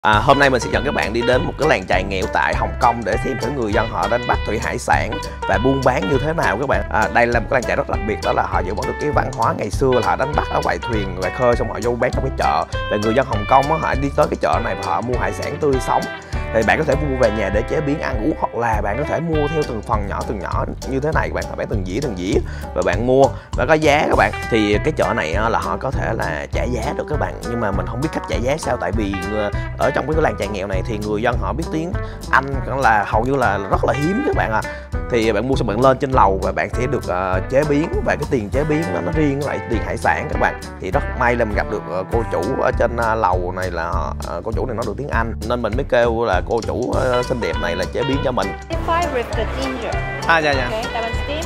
Hôm nay mình sẽ dẫn các bạn đi đến một cái làng chài nghèo tại Hồng Kông để xem thử người dân họ đánh bắt thủy hải sản và buôn bán như thế nào các bạn. Đây là một cái làng chài rất đặc biệt, đó là họ giữ vẫn được cái văn hóa ngày xưa là họ đánh bắt ở ngoài thuyền ngoài khơi, xong họ vô bán trong cái chợ. Và người dân Hồng Kông họ đi tới cái chợ này và họ mua hải sản tươi sống. Thì bạn có thể mua về nhà để chế biến ăn uống, hoặc là bạn có thể mua theo từng phần nhỏ như thế này các bạn. Họ bán từng dĩa và bạn mua và có giá các bạn. Thì cái chợ này là họ có thể là trả giá được các bạn, nhưng mà mình không biết cách trả giá sao, tại vì ở trong cái làng chài nghèo này thì người dân họ biết tiếng Anh là hầu như là rất là hiếm các bạn Thì bạn mua xong bạn lên trên lầu và bạn sẽ được chế biến, và cái tiền chế biến nó riêng với lại tiền hải sản các bạn. Thì rất may là mình gặp được cô chủ ở trên lầu này, là cô chủ này nói được tiếng Anh nên mình mới kêu là cô chủ xinh đẹp này là chế biến cho mình. Fry with the ginger. Dạ. Okay, that one steam.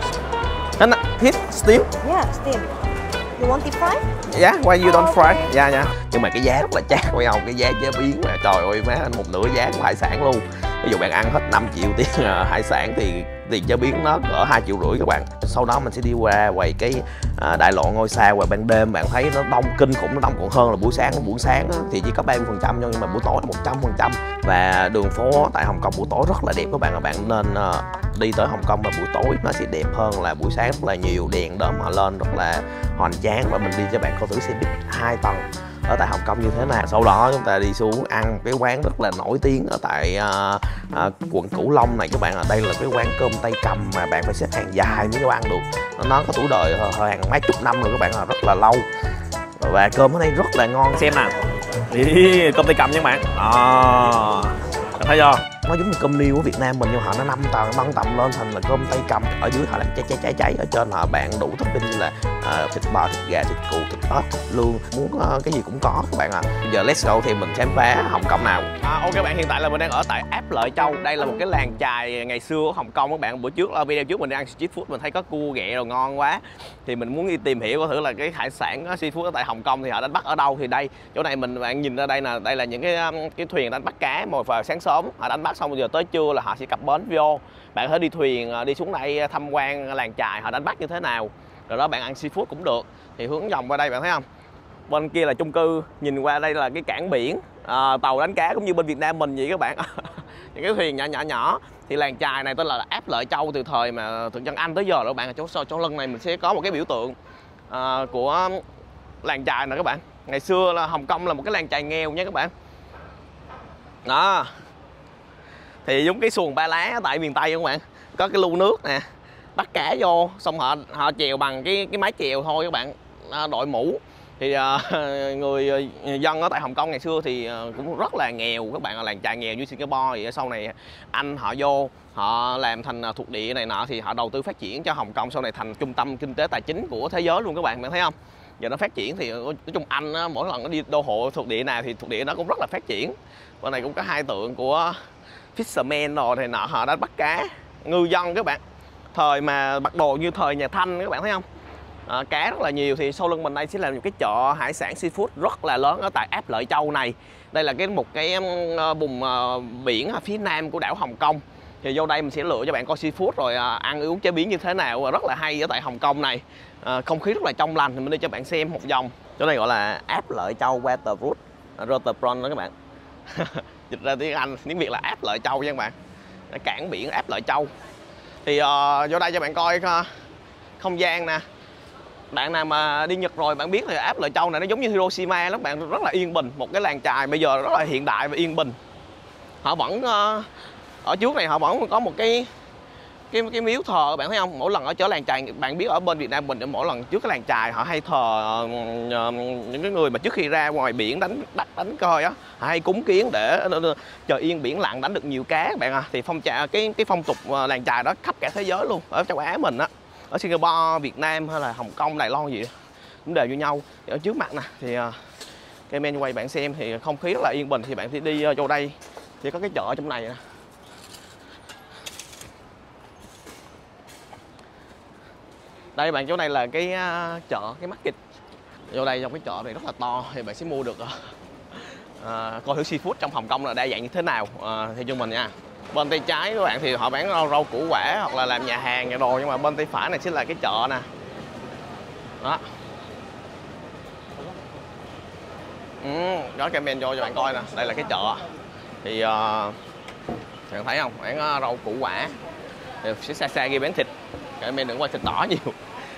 Hit steam. Yeah, steam. You want deep fry? Yeah, why you don't fry? Okay. Dạ. Nhưng mà cái giá rất là chát phải không? Cái giá chế biến mà trời ơi má, một nửa giá của hải sản luôn. Ví dụ bạn ăn hết 5 triệu tiền hải sản thì tiền chế biến nó cỡ 2,5 triệu các bạn. Sau đó mình sẽ đi qua quầy cái đại lộ ngôi sao, và ban đêm bạn thấy nó đông kinh khủng, nó đông còn hơn là buổi sáng thì chỉ có 30% thôi, nhưng mà buổi tối là 100%. Và đường phố tại Hồng Kông buổi tối rất là đẹp các bạn. Bạn nên đi tới Hồng Kông mà buổi tối nó sẽ đẹp hơn là buổi sáng rất là nhiều đèn đóm họ lên rất là hoành tráng. Và mình đi cho bạn coi thử xe buýt 2 tầng ở tại Hồng Kông như thế nào. Sau đó chúng ta đi xuống ăn cái quán rất là nổi tiếng ở tại quận Cửu Long này các bạn. Đây là cái quán cơm Tây Cầm mà bạn phải xếp hàng dài mới vô ăn được. Nó có tuổi đời hàng mấy chục năm rồi các bạn, rất là lâu. Và cơm ở đây rất là ngon. Xem nào, cơm Tây Cầm nha các bạn. Thấy chưa? Nó giống như cơm niêu ở Việt Nam mình, nhưng họ nó 5 tầng nâng tầm lên thành là cơm Tây Cầm. Ở dưới họ làm cháy, ở trên họ bạn đủ topping như là thịt bò, thịt gà, thịt cừu, thịt ớt, thịt lương, muốn cái gì cũng có các bạn Bây giờ let's go thì mình khám phá Hồng Kông nào. Ok bạn, hiện tại là mình đang ở tại Áp Lợi Châu. Đây là một cái làng chài ngày xưa ở Hồng Kông các bạn. Bữa trước video trước mình đi ăn street food, mình thấy có cua ghẹ rồi ngon quá, thì mình muốn đi tìm hiểu thử là cái hải sản seafood ở tại Hồng Kông thì họ đánh bắt ở đâu. Thì đây, chỗ này bạn nhìn ra đây nè, đây là những cái thuyền đánh bắt cá một vào sáng sớm, họ đánh bắt xong giờ tới trưa là họ sẽ cập bến vô. Bạn có thể đi thuyền đi xuống đây tham quan làng chài họ đánh bắt như thế nào, rồi đó bạn ăn seafood cũng được. Thì hướng vòng qua đây bạn thấy không, bên kia là chung cư, nhìn qua đây là cái cảng biển, tàu đánh cá cũng như bên Việt Nam mình vậy các bạn. Những cái thuyền nhỏ. Thì làng chài này tên là Áp Lợi Châu từ thời mà Thượng Dân Anh tới giờ rồi các bạn. Chỗ lưng này mình sẽ có một cái biểu tượng của làng chài này các bạn. Ngày xưa là Hồng Kông là một cái làng chài nghèo nha các bạn. Đó, thì giống cái xuồng ba lá tại miền Tây các bạn, có cái lu nước nè, bắt cá vô, xong họ chèo bằng cái mái chèo thôi các bạn, đội mũ. Thì người dân ở tại Hồng Kông ngày xưa thì cũng rất là nghèo các bạn, làng chài nghèo như Singapore vậy. Sau này Anh họ vô, họ làm thành thuộc địa này nọ, thì họ đầu tư phát triển cho Hồng Kông, sau này thành trung tâm kinh tế tài chính của thế giới luôn các bạn thấy không. Giờ nó phát triển thì nói chung Anh mỗi lần nó đi đô hộ thuộc địa nào thì thuộc địa nó cũng rất là phát triển. Bên này cũng có hai tượng của fisherman rồi thì nọ, họ đã bắt cá, ngư dân các bạn, thời mà bắt đồ như thời nhà Thanh các bạn thấy không. Cá rất là nhiều. Thì sau lưng mình đây sẽ là một cái chợ hải sản seafood rất là lớn ở tại Áp Lợi Châu này. Đây là một cái vùng biển ở phía nam của đảo Hồng Kông. Thì vô đây mình sẽ lựa cho bạn coi seafood rồi ăn uống chế biến như thế nào, rất là hay ở tại Hồng Kông này. Không khí rất là trong lành. Thì mình đi cho bạn xem một vòng. Chỗ này gọi là Áp Lợi Châu Waterfront đó các bạn. Dịch ra tiếng Anh, tiếng Việt là Áp Lợi Châu nha các bạn. Cảng biển Áp Lợi Châu. Thì vô đây cho bạn coi không gian nè. Bạn nào mà đi Nhật rồi bạn biết thì Áp Lợi Châu này nó giống như Hiroshima lắm bạn, rất là yên bình. Một cái làng chài bây giờ rất là hiện đại và yên bình. Họ vẫn ở trước này họ vẫn có một cái miếu thờ bạn thấy không. Mỗi lần ở chỗ làng chài, bạn biết ở bên Việt Nam mình mỗi lần trước cái làng chài họ hay thờ những cái người mà trước khi ra ngoài biển đánh coi á, họ hay cúng kiến để trời yên biển lặng đánh được nhiều cá các bạn Thì cái phong tục làng chài đó khắp cả thế giới luôn, ở châu Á mình á, ở Singapore, Việt Nam hay là Hồng Kông, Đài Loan gì cũng đều như nhau. Thì ở trước mặt nè thì cái menu quay bạn xem thì không khí rất là yên bình. Thì bạn sẽ đi vô đây thì có cái chợ trong này nè. Đây bạn, chỗ này là cái chợ, cái market. Vô đây trong cái chợ này rất là to thì bạn sẽ mua được coi thử seafood trong Hồng Kông là đa dạng như thế nào theo cho mình nha. Bên tay trái các bạn thì họ bán rau củ quả hoặc là làm nhà hàng nhà đồ, nhưng mà bên tay phải này sẽ là cái chợ nè. Đó. Có comment cho bạn coi nè. Đây là cái chợ. Thì bạn thấy không? Bán rau củ quả. Thì sẽ xa ghi bán thịt. Comment đừng quay thịt đỏ nhiều.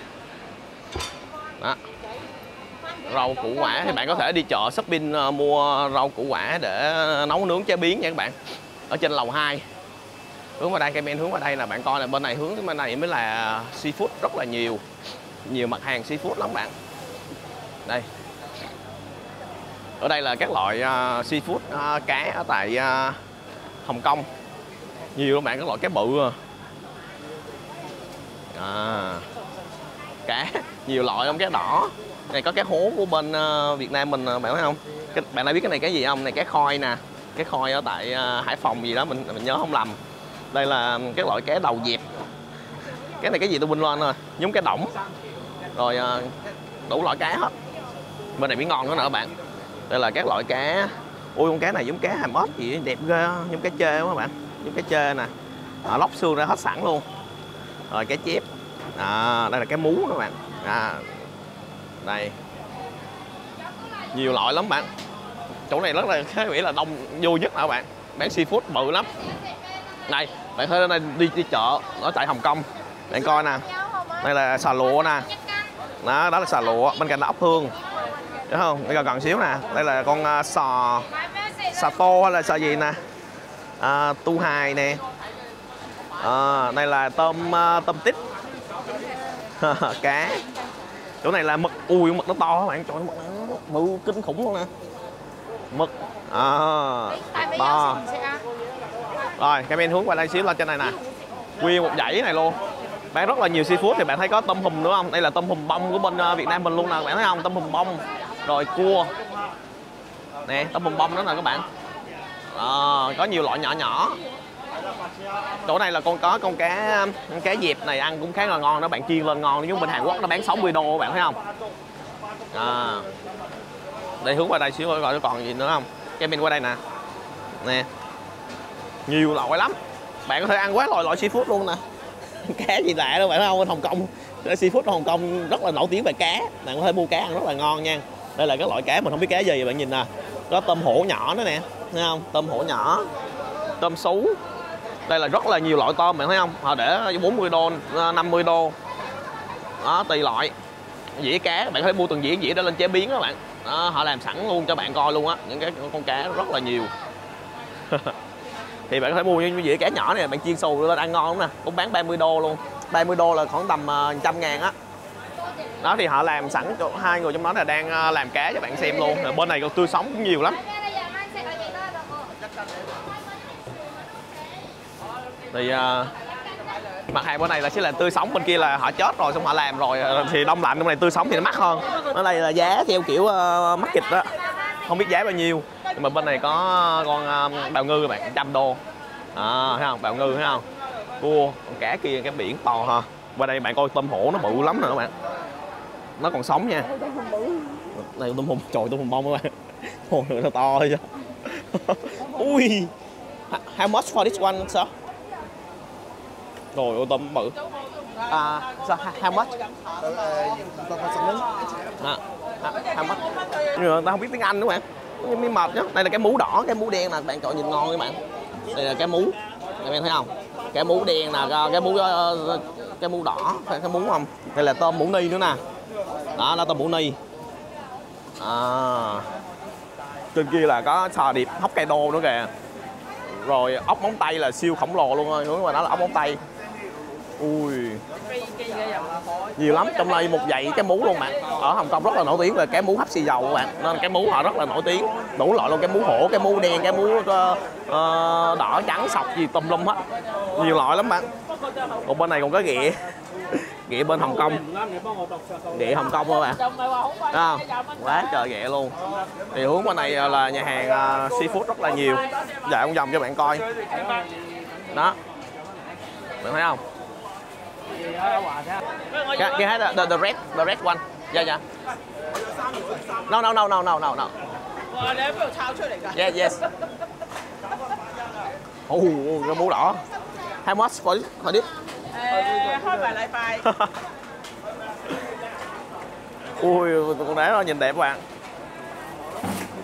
Đó. Rau củ quả thì bạn có thể đi chợ shopping mua rau củ quả để nấu nướng chế biến nha các bạn. Ở trên lầu 2. Hướng vào đây, comment hướng vào đây là bạn coi là bên này hướng bên này mới là seafood rất là nhiều. Nhiều mặt hàng seafood lắm bạn. Đây. Ở đây là các loại seafood cá ở tại Hồng Kông. Nhiều các bạn, các loại cá bự. Cá nhiều loại không, cá đỏ. Này có cá hố của bên Việt Nam mình bạn thấy không? Bạn đã biết cái này cái gì không? Này cá khoi nè. Cá khoi ở tại Hải Phòng gì đó mình nhớ không lầm. Đây là các loại cá đầu dẹp. Cái này cái gì tôi quên lên rồi, giống cá đỏng. Rồi đủ loại cá hết. Bên này biển ngon nữa nè các bạn. Đây là các loại cá. Ui con cá này giống cá hàm ếch gì đẹp ghê, giống cá chê quá các bạn. Giống cá chê nè. Lóc xương ra hết sẵn luôn. Rồi cá chép. Đây là cá mú các bạn. Đây. Nhiều loại lắm bạn. Chỗ này rất là khá nghĩ là đông vô nhất nè các bạn. Bán seafood bự lắm. Đây, bạn thấy ở đây đi chợ ở tại Hồng Kông. Bạn coi nè. Đây là xà lụa nè. Đó là xà lụa, bên cạnh là ốc hương. Đúng không? Đây gần xíu nè. Đây là con xà tô hay là xà gì nè. Tu hài nè. Đây là tôm tít. Cá. Chỗ này là mực. Ui mực nó to các bạn. Trời ơi, mực bự kinh khủng luôn nè. Mực. To. Rồi, comment hướng qua đây xíu lên trên này nè. Nguyên một dãy này luôn. Bán rất là nhiều seafood thì bạn thấy có tôm hùm nữa không? Đây là tôm hùm bông của bên Việt Nam mình luôn nè, bạn thấy không? Tôm hùm bông. Rồi cua. Nè, tôm hùm bông đó nè các bạn. Có nhiều loại nhỏ nhỏ. Chỗ này là có con cá dẹp này ăn cũng khá là ngon đó, bạn chiên lên ngon, nhưng bên Hàn Quốc nó bán 60 đô bạn thấy không? Đây hướng qua đây xíu coi nó còn gì nữa không? Cái bên qua đây nè. Nè. Nhiều loại lắm. Bạn có thể ăn quá loại seafood luôn nè. Cá gì lạ đâu bạn thấy không? Bên Hồng Kông, seafood ở Hồng Kông rất là nổi tiếng về cá. Bạn có thể mua cá ăn rất là ngon nha. Đây là các loại cá mình không biết cá gì, bạn nhìn nè. Có tôm hổ nhỏ nữa nè, thấy không? Tôm hổ nhỏ, tôm sú. Đây là rất là nhiều loại tôm bạn thấy không? Họ để 40 đô, 50 đô. Đó, tùy loại. Dĩa cá, bạn có thể mua từng dĩa để lên chế biến đó bạn. Đó, họ làm sẵn luôn cho bạn coi luôn á, những cái con cá rất là nhiều. Thì bạn có thể mua những dĩa cá nhỏ này, bạn chiên xù lên ăn ngon lắm nè, cũng bán 30 đô luôn. 30 đô là khoảng tầm 100 ngàn á. Đó thì họ làm sẵn, hai người trong đó là đang làm cá cho bạn xem luôn. Rồi bên này còn tươi sống cũng nhiều lắm. Thì mặt hàng bên này là sẽ là tươi sống, bên kia là họ chết rồi xong họ làm rồi thì đông lạnh, bên này tươi sống thì nó mắc hơn. Ở đây là giá theo kiểu mắc kịch đó, không biết giá bao nhiêu. Nhưng mà bên này có con bào ngư các bạn, 100 đô. Thấy không? Bào ngư thấy không? Cua, con cá kia cái biển to ha. Bên đây bạn coi tôm hổ nó bự lắm nè các bạn. Nó còn sống nha. Đây tôm hùm, trời tôm hùm bông các bạn. Ôi nó to chứ. Ui. How much for this one sir? Rồi ô tôm bự. So how much? How much? Nhưng mà ta không biết tiếng Anh nữa bạn. Mới mệt nhá. Đây là cái mú đỏ, cái mú đen nè, bạn chọn nhìn ngon các bạn. Đây là cái mú. Các bạn thấy không? Cái mú đen nè, cái mú đỏ, cái mú không? Đây là tôm mũ ni nữa nè. Đó là tôm mũ ni. Trên kia là có sò điệp Hokkaido nữa kìa. Rồi ốc móng tay là siêu khổng lồ luôn rồi, hướng mà đó là ốc móng tay. Ui. Nhiều lắm, trong đây một dãy cái mú luôn bạn. Ở Hồng Kông rất là nổi tiếng về cái mú hấp xì dầu các bạn. Nên cái mú họ rất là nổi tiếng. Đủ loại luôn, cái mú hổ, cái mú đen, cái mú đỏ trắng sọc gì tùm lum hết. Nhiều loại lắm bạn. Còn bên này còn có ghẹ. Ghẹ bên Hồng Kông. Ghẹ Hồng Kông các bạn. À, quá trời ghẹ luôn. Thì hướng bên này là nhà hàng seafood rất là nhiều. Dạ con vòng cho bạn coi. Đó. Bạn thấy không? Can I have the red one? Yeah, yeah. No. Yeah, yes. Cái mũ đỏ. How much for this? Hơi vài lại bài. Ui, con đá nó nhìn đẹp các bạn.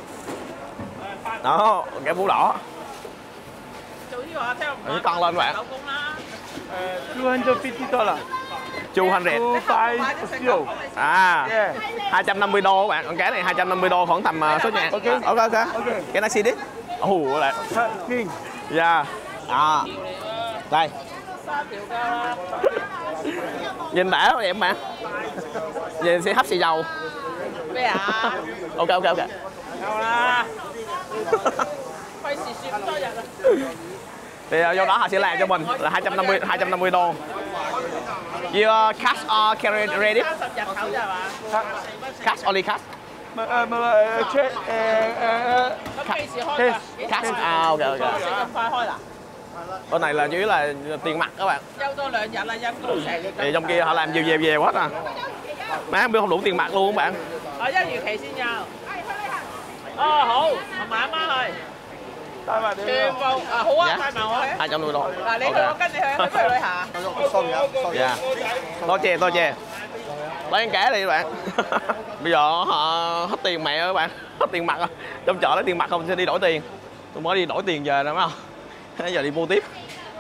Đó, cái bún đỏ. 做呢個聽唔 Cái con lên các bạn. 手工啦， $250. 200. 250 À, Yeah. 250 đô các bạn. Con cá này 250 đô khoảng tầm số nhà. Ok. Ok. Cái này xin đi. Lại. King. Dạ. À. Đây. 3條㗎啦。 Nhìn đã đẹp mà. Nhìn sẽ hấp xì dầu. 咩啊？ Ok. 夠啦，費事説咁多日啊！ Thì do đó họ sẽ làm cho mình là 250 đô. Your cash or carry ready? 30日頭啫係嘛？ Cash only cash. Check. 咁幾時開㗎？ Cash. À, ok. 食咁快開啦？ Bên này là chủ yếu là tiền mặt các bạn. 休多2日啦，陰公成日。 Thì trong kia họ làm nhiều hết à. Má không biết không đủ tiền mặt luôn các bạn. 1月期先有。哦好，同埋阿媽去。 帶埋你。 全部啊好啊， Dạ. 帶埋我去。 250 đô. 嗱，你去我跟你去，去不如旅行。 Dạ. Tôi chè. Lấy con cá đi các bạn. Bây giờ họ hết tiền mẹ các bạn. Hết tiền mặt rồi. Trong chợ lấy tiền mặt không sẽ đi đổi tiền. Tôi mới đi đổi tiền về rồi phải không? Bây giờ đi mua tiếp.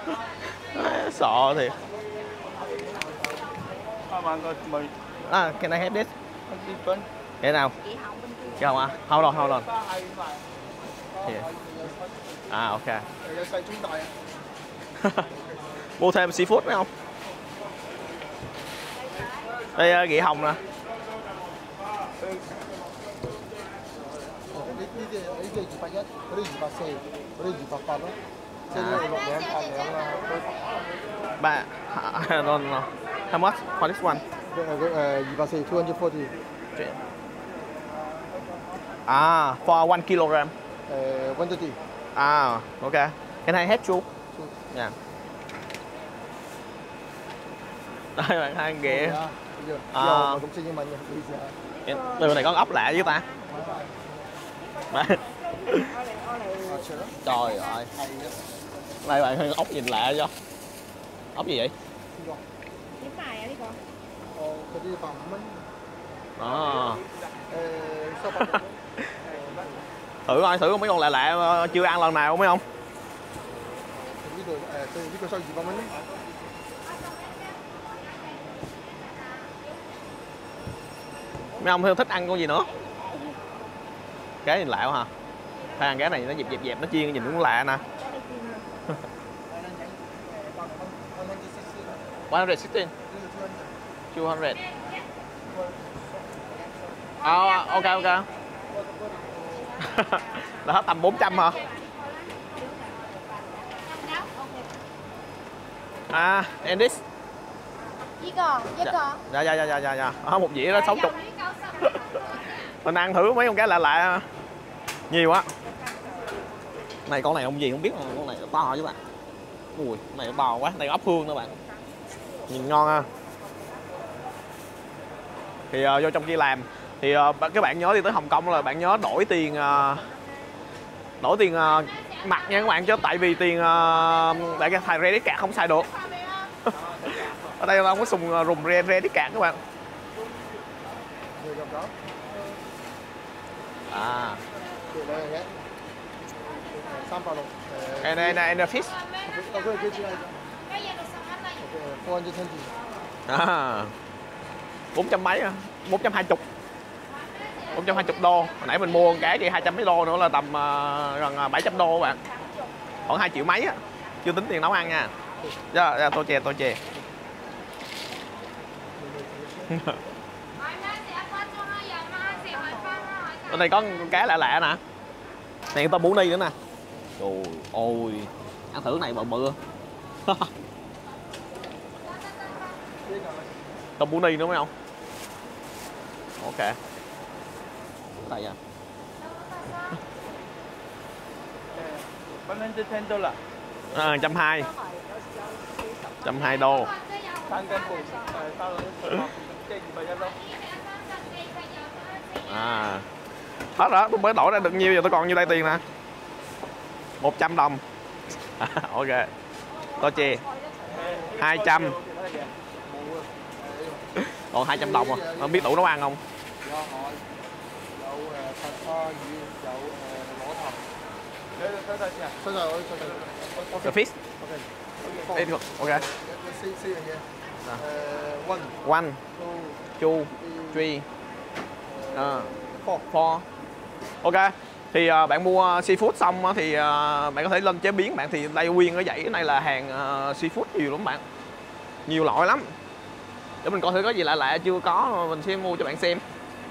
Sợ thiệt. À, can I have this? Cái nào? Cái không à? Hold on. Yeah. À, ok. Mua thêm seafood phải không? Đây ghị hồng nè. 呢啲210，嗰啲240，嗰啲280咯，即係呢度6兩8兩啦。 Ba, no. How much for this one? 240 240 Ah, for 1 kilogram. 130。 Ah, okay. Can I have two? Yeah. Đây bạn hai ghẹ. À. Mà cũng xin英文嘅，唔好意思啊。 Từ này con ốc lạ với ta. Trời ơi. Đây bạn ốc nhìn lạ chưa? Ốc gì vậy? 點賣啊呢個？ 嗰啲150蚊。 À. 收8 Thử mấy con lạ chưa ăn lần nào mấy không? 呢度對呢個收200蚊咯。 Mấy ông thích ăn con gì nữa? Cái nhìn lạ quá hả? Phải ăn cái này nó dẹp nó chiên nhìn cũng lạ nè. 116. 200. Ok. Là hết tầm 400 hả? À, and this. 呢個一個。 Dạ. Một dĩa đó 60. Mình ăn thử mấy con cá lạ nhiều á. Này con này ông gì không biết mà con này to chứ bạn. Ui, con này to quá, này ốc hương đó bạn. Nhìn ngon ha. Thì vô trong kia làm thì các bạn nhớ đi tới Hồng Kông là bạn nhớ đổi tiền mặt nha các bạn, chứ tại vì tiền bạn cái thài credit card không xài được. Ở đây không có dùng credit card các bạn. À. 360。 And fish. 嗰個幾錢啊？420。 À. 400 mấy à? 420. 420 đô. Hồi nãy mình mua con cá kia 200 mấy đô nữa là tầm gần 700 đô các bạn. Khoảng 2 triệu mấy á. Chưa tính tiền nấu ăn nha. Dạ, tô chè. Ở đây có con cá lạ nè. Này tôm bún ni nữa nè. Trời ơi. Ăn thử này bự. Tôm bún ni nữa mấy không? Ok. Đây à. $110. 120. 120 đô. 3斤半，3兩即係210咯。 À. Hết rồi, tôi mới đổi ra được nhiêu giờ tôi còn nhiêu đây tiền nè. 100 đồng. Ok. Tô chè 200. Còn 200 đồng à. Không biết đủ nấu ăn không? 收晒我，收晒。 The fish. OK。 Đây được. Ok. 四樣嘢。one One, two two, three, four。 four. Ok. Thì bạn mua seafood xong á, thì bạn có thể lên chế biến bạn, thì đây nguyên cái dãy này là hàng seafood nhiều lắm bạn, nhiều loại lắm. Để mình coi thử có gì lạ lạ chưa có mình sẽ mua cho bạn xem.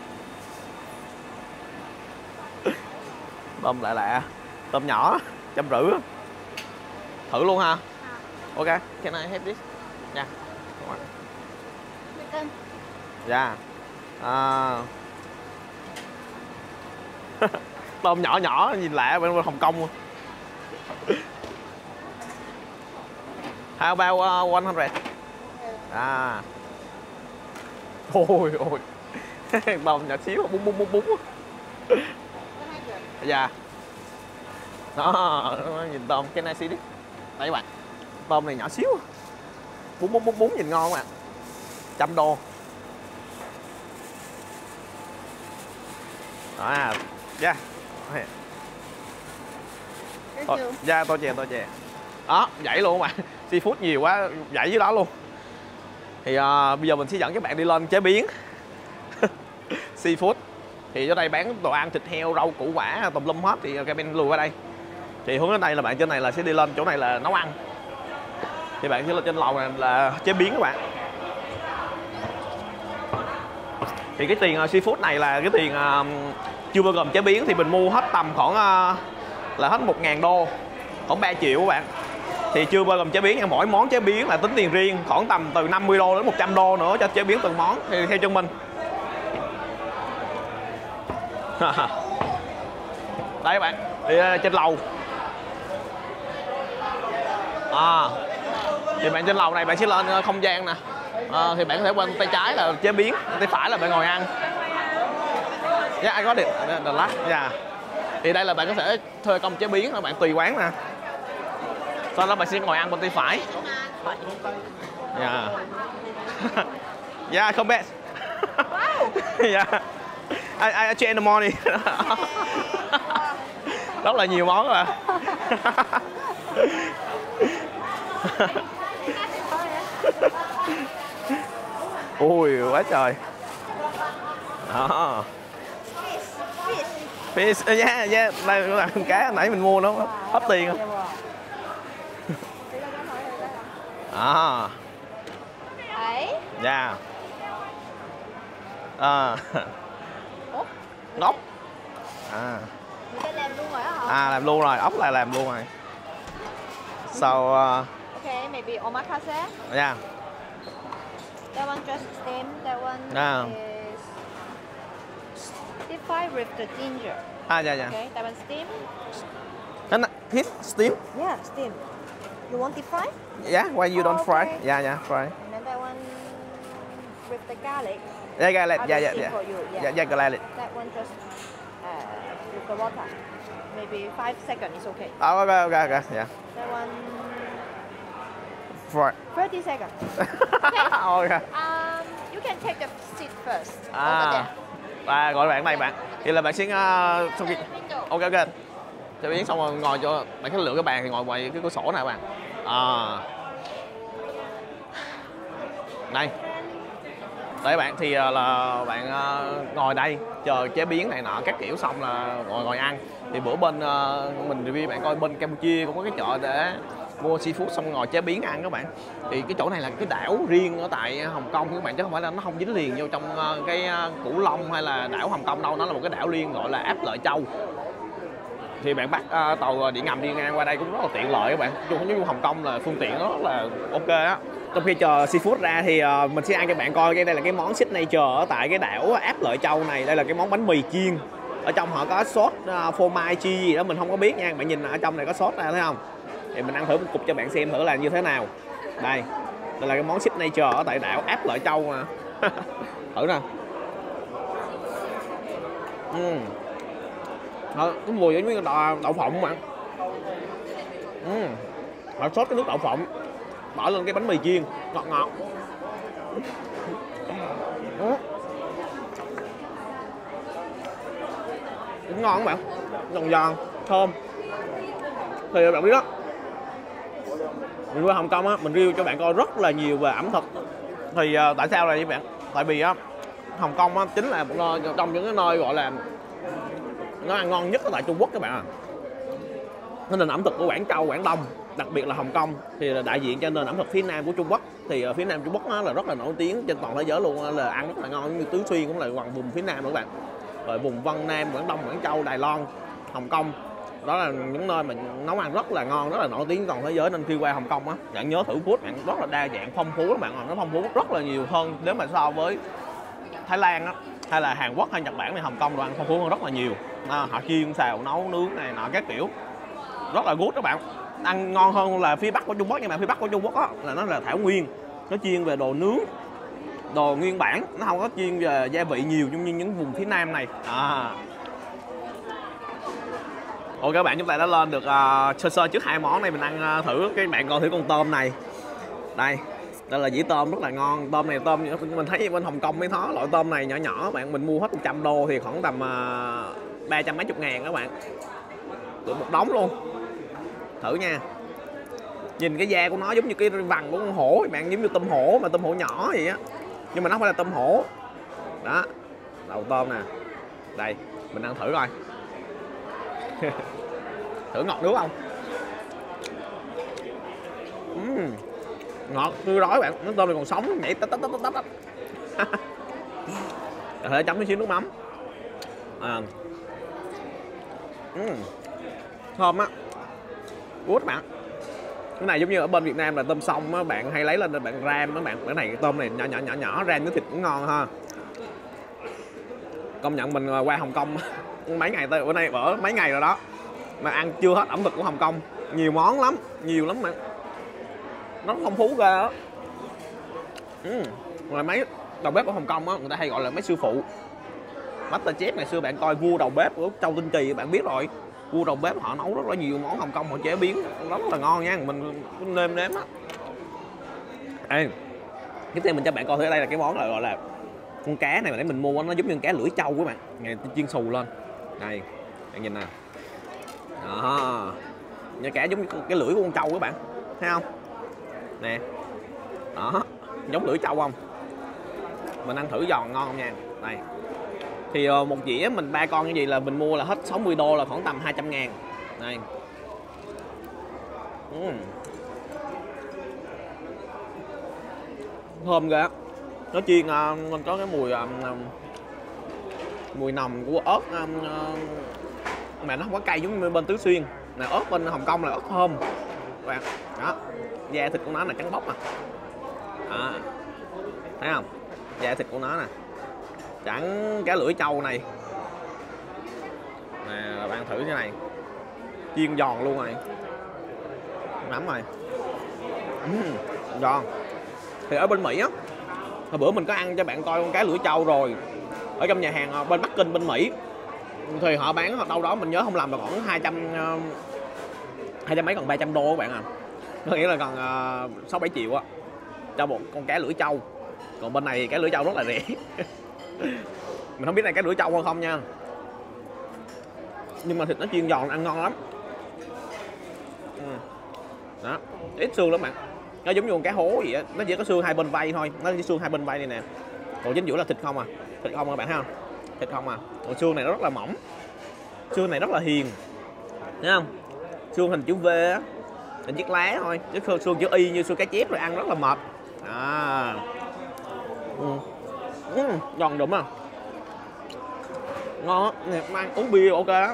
Tôm lạ lạ, tôm nhỏ 150. Thử luôn ha. Ok, can I have this? Nha. Dạ. Tôm nhỏ nhỏ nhìn lạ bên Hồng Kông. How about 100? Ôi ôi. Tôm nhỏ xíu, bún. Dạ. Đó, nhìn tôm, cái này xí đi. Đây các bạn. Tôm này nhỏ xíu. Bún nhìn ngon các bạn. $100. Yeah. Dạ, tôi chè. Đó, dãy luôn các bạn. Seafood nhiều quá, dãy dưới đó luôn. Thì bây giờ mình sẽ dẫn các bạn đi lên chế biến seafood. Thì ở đây bán đồ ăn, thịt heo, rau củ quả tùm lum hết, thì các bạn lùi qua đây. Thì hướng đến đây là bạn trên này là sẽ đi lên chỗ này là nấu ăn. Thì bạn sẽ lên trên lầu này là chế biến các bạn. Thì cái tiền seafood này là cái tiền chưa bao gồm chế biến, thì mình mua hết tầm khoảng là hết $1.000, khoảng 3 triệu các bạn. Thì chưa bao gồm chế biến nha, mỗi món chế biến là tính tiền riêng, khoảng tầm từ $50 đến $100 nữa cho chế biến từng món, thì theo chân mình. Đây các bạn, thì trên lầu. Thì bạn trên lầu này bạn sẽ lên không gian nè. Thì bạn có thể bên tay trái là chế biến, tay phải là bạn ngồi ăn. Yeah, I got it. The last. Yeah. Thì đây là bạn có thể thuê công chế biến, các bạn tùy quán nè. Sau đó bạn sẽ ngồi ăn bên tay phải. Yeah. Yeah, không bad. Yeah. I change the morning. Rất là nhiều món rồi. Ui quá trời. Đó. Fish, yeah. Đây là con cá hồi nãy mình mua nó hết tiền không? Ấy. Dạ. Ngốc. Người ta làm luôn rồi hả? Làm luôn rồi, ốc là làm luôn rồi. So Okay, maybe omakase. Yeah. That one just steam. That one is deep fry with the ginger. Yeah. Okay, that one steam. Hit steam? Yeah, steam. You want deep fry? Yeah, why you don't fry? Okay. Yeah, fry. And then that one with the garlic. Yeah, garlic. I will Yeah. steam for you. Yeah, garlic. That one just with the water. Maybe 5 seconds is okay. Okay. Yeah. That one Fry. 30 seconds. Okay. You can take the seat first. Over there. Gọi bạn này bạn. Thì là bạn sẽ sau khi ok. Chế biến xong rồi ngồi cho bạn cái lựa cái bàn thì ngồi ngoài cái cửa sổ này bạn. Đây. Đấy bạn, thì là bạn ngồi đây chờ chế biến này nọ các kiểu xong là ngồi ăn. Thì bữa bên mình review bạn coi bên Campuchia cũng có cái chợ để mua seafood xong ngồi chế biến ăn các bạn. Thì cái chỗ này là cái đảo riêng ở tại Hồng Kông các bạn, chứ không phải là nó không dính liền vô trong cái Cửu Long hay là đảo Hồng Kông đâu, nó là một cái đảo riêng gọi là Áp Lợi Châu. Thì bạn bắt tàu điện ngầm đi ngang qua đây cũng rất là tiện lợi các bạn. Như Hồng Kông là phương tiện nó rất là ok á. Trong khi chờ seafood ra thì mình sẽ ăn cho bạn coi, đây là cái món signature ở tại cái đảo Áp Lợi Châu này. Đây là cái món bánh mì chiên. Ở trong họ có sốt phô mai chi gì đó mình không có biết nha. Bạn nhìn ở trong này có sốt ra thấy không? Thì mình ăn thử một cục cho bạn xem thử là như thế nào. Đây là cái món signature ở tại đảo Áp Lợi Châu mà. Thử nè. Cái mùi giống như đậu phộng mà. Họ sốt cái nước đậu phộng bỏ lên cái bánh mì chiên ngọt. Cũng ngon các bạn, giòn thơm. Thì bạn biết đó, mình qua Hồng Kông á, mình review cho bạn coi rất là nhiều về ẩm thực. Thì tại sao là như bạn? Tại vì á, Hồng Kông á, chính là một nơi trong những cái nơi gọi là nó ăn ngon nhất ở tại Trung Quốc các bạn ạ. Nên nền ẩm thực của Quảng Châu, Quảng Đông, đặc biệt là Hồng Kông thì là đại diện cho nền ẩm thực phía Nam của Trung Quốc. Thì ở phía Nam Trung Quốc nó là rất là nổi tiếng trên toàn thế giới luôn, là ăn rất là ngon, như Tứ Xuyên cũng là vùng phía Nam nữa các bạn. Rồi vùng Vân Nam, Quảng Đông, Quảng Châu, Đài Loan, Hồng Kông, đó là những nơi mà nấu ăn rất là ngon, rất là nổi tiếng toàn thế giới. Nên khi qua Hồng Kông á, bạn nhớ thử food, bạn rất là đa dạng, phong phú các bạn ạ. Nó phong phú rất là nhiều hơn nếu mà so với Thái Lan á, hay là Hàn Quốc hay Nhật Bản, thì Hồng Kông đồ ăn phong phú hơn rất là nhiều. Họ chiên xào nấu nướng này nọ các kiểu rất là good các bạn, ăn ngon hơn là phía Bắc của Trung Quốc. Nhưng mà phía Bắc của Trung Quốc á là nó là thảo nguyên, nó chuyên về đồ nướng, đồ nguyên bản, nó không có chuyên về gia vị nhiều như những vùng phía Nam này. Ok các bạn, chúng ta đã lên được sơ sơ trước hai món này. Mình ăn thử, các bạn coi thử con tôm này. Đây là dĩ tôm rất là ngon. Tôm này tôm mình thấy bên Hồng Kông mấy thó loại tôm này nhỏ nhỏ bạn, mình mua hết 100 đô thì khoảng tầm 300 mấy chục ngàn các bạn, được một đống luôn. Thử nha. Nhìn cái da của nó giống như cái vằn của con hổ bạn, giống như tôm hổ mà tôm hổ nhỏ vậy á, nhưng mà nó không phải là tôm hổ. Đó, đầu tôm nè. Đây, mình ăn thử coi. Thử ngọt nước không? Ngọt tươi rói bạn, nó tôm này còn sống nhảy tách. Có thể chấm với xíu nước mắm. Thơm á, good bạn. Cái này giống như ở bên Việt Nam là tôm sông á, bạn hay lấy lên bạn ram á bạn. Cái này tôm này nhỏ ram với thịt cũng ngon ha. Công nhận mình qua Hồng Kông mấy ngày, bữa nay ở mấy ngày rồi đó mà ăn chưa hết ẩm thực của Hồng Kông. Nhiều món lắm, nhiều lắm bạn, nó phong phú ra á. Rồi mấy đầu bếp ở Hồng Kông á, người ta hay gọi là mấy sư phụ Master Chef. Ngày xưa bạn coi Vua Đầu Bếp của Châu Tinh Trì bạn biết rồi, Vua Đầu Bếp họ nấu rất là nhiều món Hồng Kông, họ chế biến rất là ngon nha, mình nêm nếm á. Tiếp theo mình cho bạn coi thử, ở đây là cái món gọi là con cá này mà để mình mua, nó giống như cá lưỡi trâu các bạn, ngày chiên xù lên. Đây bạn nhìn nè, đó, như cá giống như cái lưỡi của con trâu các bạn thấy không nè, đó giống lưỡi trâu không. Mình ăn thử giòn ngon không nha. Đây thì một dĩa mình 3 con như vậy là mình mua là hết 60 đô, là khoảng tầm 200 ngàn. Đây thơm ghê. Nó chiên mình có cái mùi nồng của ớt mà nó không có cay giống như bên Tứ Xuyên nè. Ớt bên Hồng Kông là ớt thơm bạn. Đó, da thịt của nó là trắng bóc à. Thấy không, da thịt của nó nè, chẳng cá lưỡi trâu này nè. Bạn thử cái này, chiên giòn luôn rồi, nắm rồi, giòn. Thì ở bên Mỹ á, hồi bữa mình có ăn cho bạn coi con cá lưỡi trâu rồi, ở trong nhà hàng bên Bắc Kinh bên Mỹ thì họ bán đâu đó mình nhớ không lầm là khoảng 200 mấy, còn 300 đô các bạn à. Có nghĩa là còn 6-7 triệu á cho một con cá lưỡi trâu. Còn bên này cá lưỡi trâu rất là rẻ. Mình không biết này cá lưỡi trâu hay không nha, nhưng mà thịt nó chiên giòn ăn ngon lắm. Đó, ít xương lắm bạn, nó giống như con cá hố vậy á, nó chỉ có xương hai bên vai thôi, nó chỉ xương hai bên vai này nè, còn chính giữa là thịt không à, thịt không các bạn thấy không, thịt không à. Còn xương này nó rất là mỏng, xương này rất là hiền, thấy không, xương hình chữ V á, hình chiếc lá thôi, chứ xương chữ Y như xương cá chép rồi ăn rất là mệt. Giòn đụng à, ngon á, mang uống bia ok á.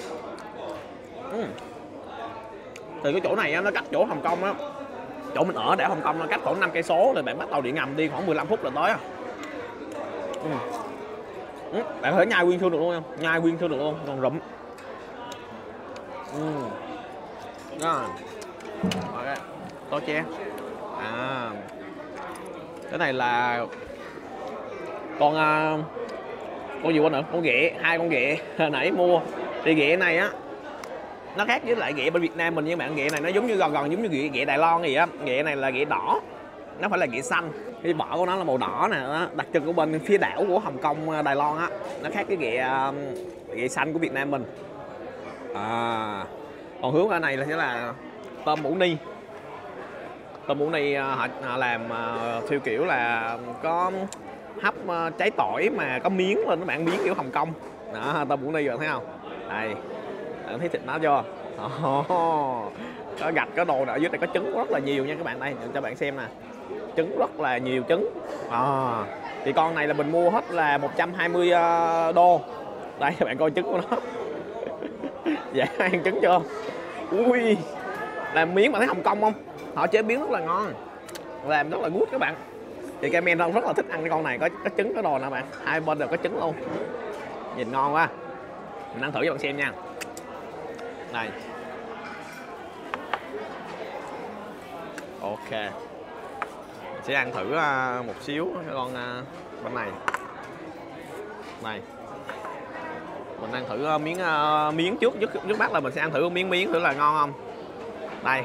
Thì cái chỗ này á, nó cách chỗ Hồng Kông á, chỗ mình ở để Hồng Kông nó cách khoảng 5 cây số, rồi bạn bắt tàu điện ngầm đi khoảng 15 phút là tới á. Bạn có thể nhai nguyên thương được luôn không, nhai nguyên thương được luôn, còn rụm. Rồi ok, tô che. Cái này là con gì quên nữa, con ghẹ, hai con ghẹ nãy mua. Thì ghẹ này á nó khác với lại ghẹ bên Việt Nam mình nha bạn. Ghẹ này nó giống như gần giống như ghẹ Đài Loan gì á. Ghẹ này là ghẹ đỏ, nó phải là ghẹ xanh, cái vỏ của nó là màu đỏ nè. Đặc trưng của bên phía đảo của Hồng Kông, Đài Loan á, nó khác cái ghẹ xanh của Việt Nam mình. Còn hướng ở này là sẽ là tôm mũ ni. Tôm mũ ni họ làm theo kiểu là có hấp trái tỏi mà có miếng lên các bạn, miếng kiểu Hồng Kông đó. Tôm mũ ni rồi thấy không, đây bạn thấy thịt nó chưa, có gạch có đồ ở dưới này, có trứng rất là nhiều nha các bạn. Đây cho bạn xem nè, trứng rất là nhiều trứng. Thì con này là mình mua hết là 120 đô. Đây các bạn coi trứng của nó. Dễ ăn trứng chưa, ui làm miếng mà thấy Hồng Kông không, họ chế biến rất là ngon, làm rất là good các bạn. Thì Cayman rất là thích ăn cái con này, có trứng có đồ nè bạn, hai bên đều có trứng luôn, nhìn ngon quá. Mình ăn thử cho bạn xem nha. Đây, ok, mình sẽ ăn thử một xíu cái con bên này. Này, mình ăn thử miếng trước mắt là mình sẽ ăn thử miếng thử là ngon không. Đây,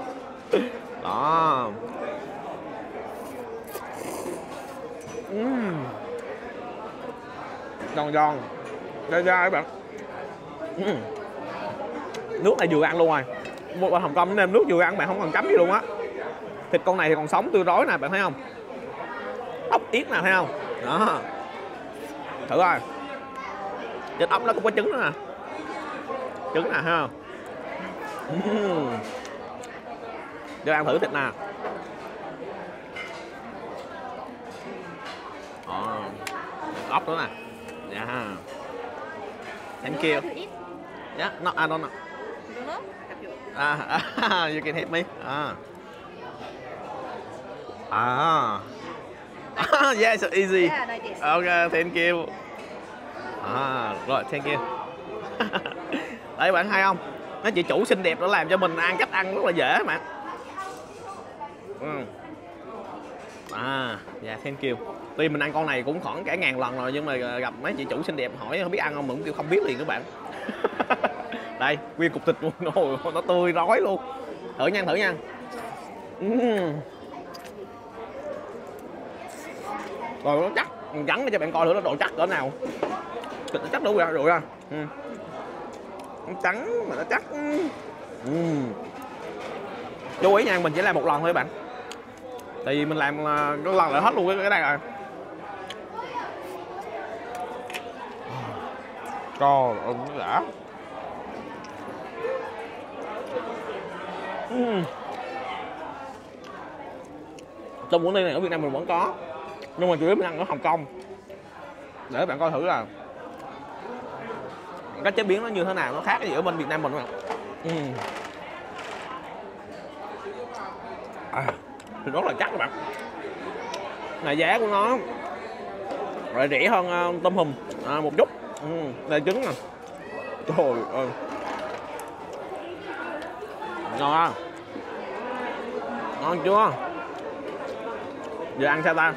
đó, giòn dai các bạn. Nước này vừa ăn luôn rồi, bên Hồng Kông nên nước vừa ăn bạn không cần chấm gì luôn á. Thịt con này thì còn sống tươi rói nè, bạn thấy không, ốc yết nè, thấy không đó, thử coi. Trên ốc nó cũng có trứng nữa nè, trứng nè, thấy không. Để ăn thử thịt nè. Ốc nữa nè. Yeah. Thank you. Yeah, no, I don't know. You can help me. Yeah, so easy. Yeah, like this. Okay, thank you. Rồi, thank you. Đấy bạn hay không? Nó chị chủ xinh đẹp nó làm cho mình ăn cách ăn rất là dễ mà. Dạ, thank you. Tuy mình ăn con này cũng khoảng cả 1000 lần rồi, nhưng mà gặp mấy chị chủ xinh đẹp hỏi không biết ăn không, mình cũng kêu không biết liền các bạn. Đây, nguyên cục thịt luôn, nó tươi rói luôn. Thử nha, Rồi nó chắc, mình gắn cho bạn coi thử nó độ chắc cỡ nào. Thịt nó chắc đủ rồi ra. Nó trắng mà nó chắc. Chú ý nha, mình chỉ làm một lần thôi bạn. Tại vì mình làm có lần lại hết luôn cái này rồi. Trời ơi, nó đã. Tôm hũ ni này ở Việt Nam mình vẫn có, nhưng mà chủ yếu mình ăn ở Hồng Kông. Để các bạn coi thử là cách chế biến nó như thế nào, nó khác gì ở bên Việt Nam mình không ạ. Thì rất là chắc các bạn. Này giá của nó lại rẻ hơn tôm hùm một chút. Đây trứng nè. Trời ơi, ngon, ngon chưa? Giờ ăn sao ta?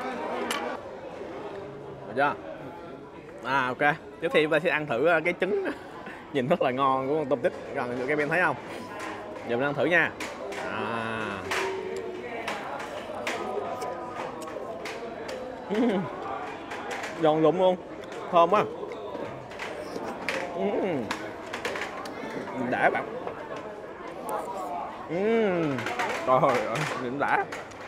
Được chưa? Ok. Tiếp theo chúng ta sẽ ăn thử cái trứng nhìn rất là ngon của con tôm tích. Gần các em thấy không? Giờ mình ăn thử nha. Giòn rụm luôn, thơm quá. Đã bạn. Trời ơi, nhìn đã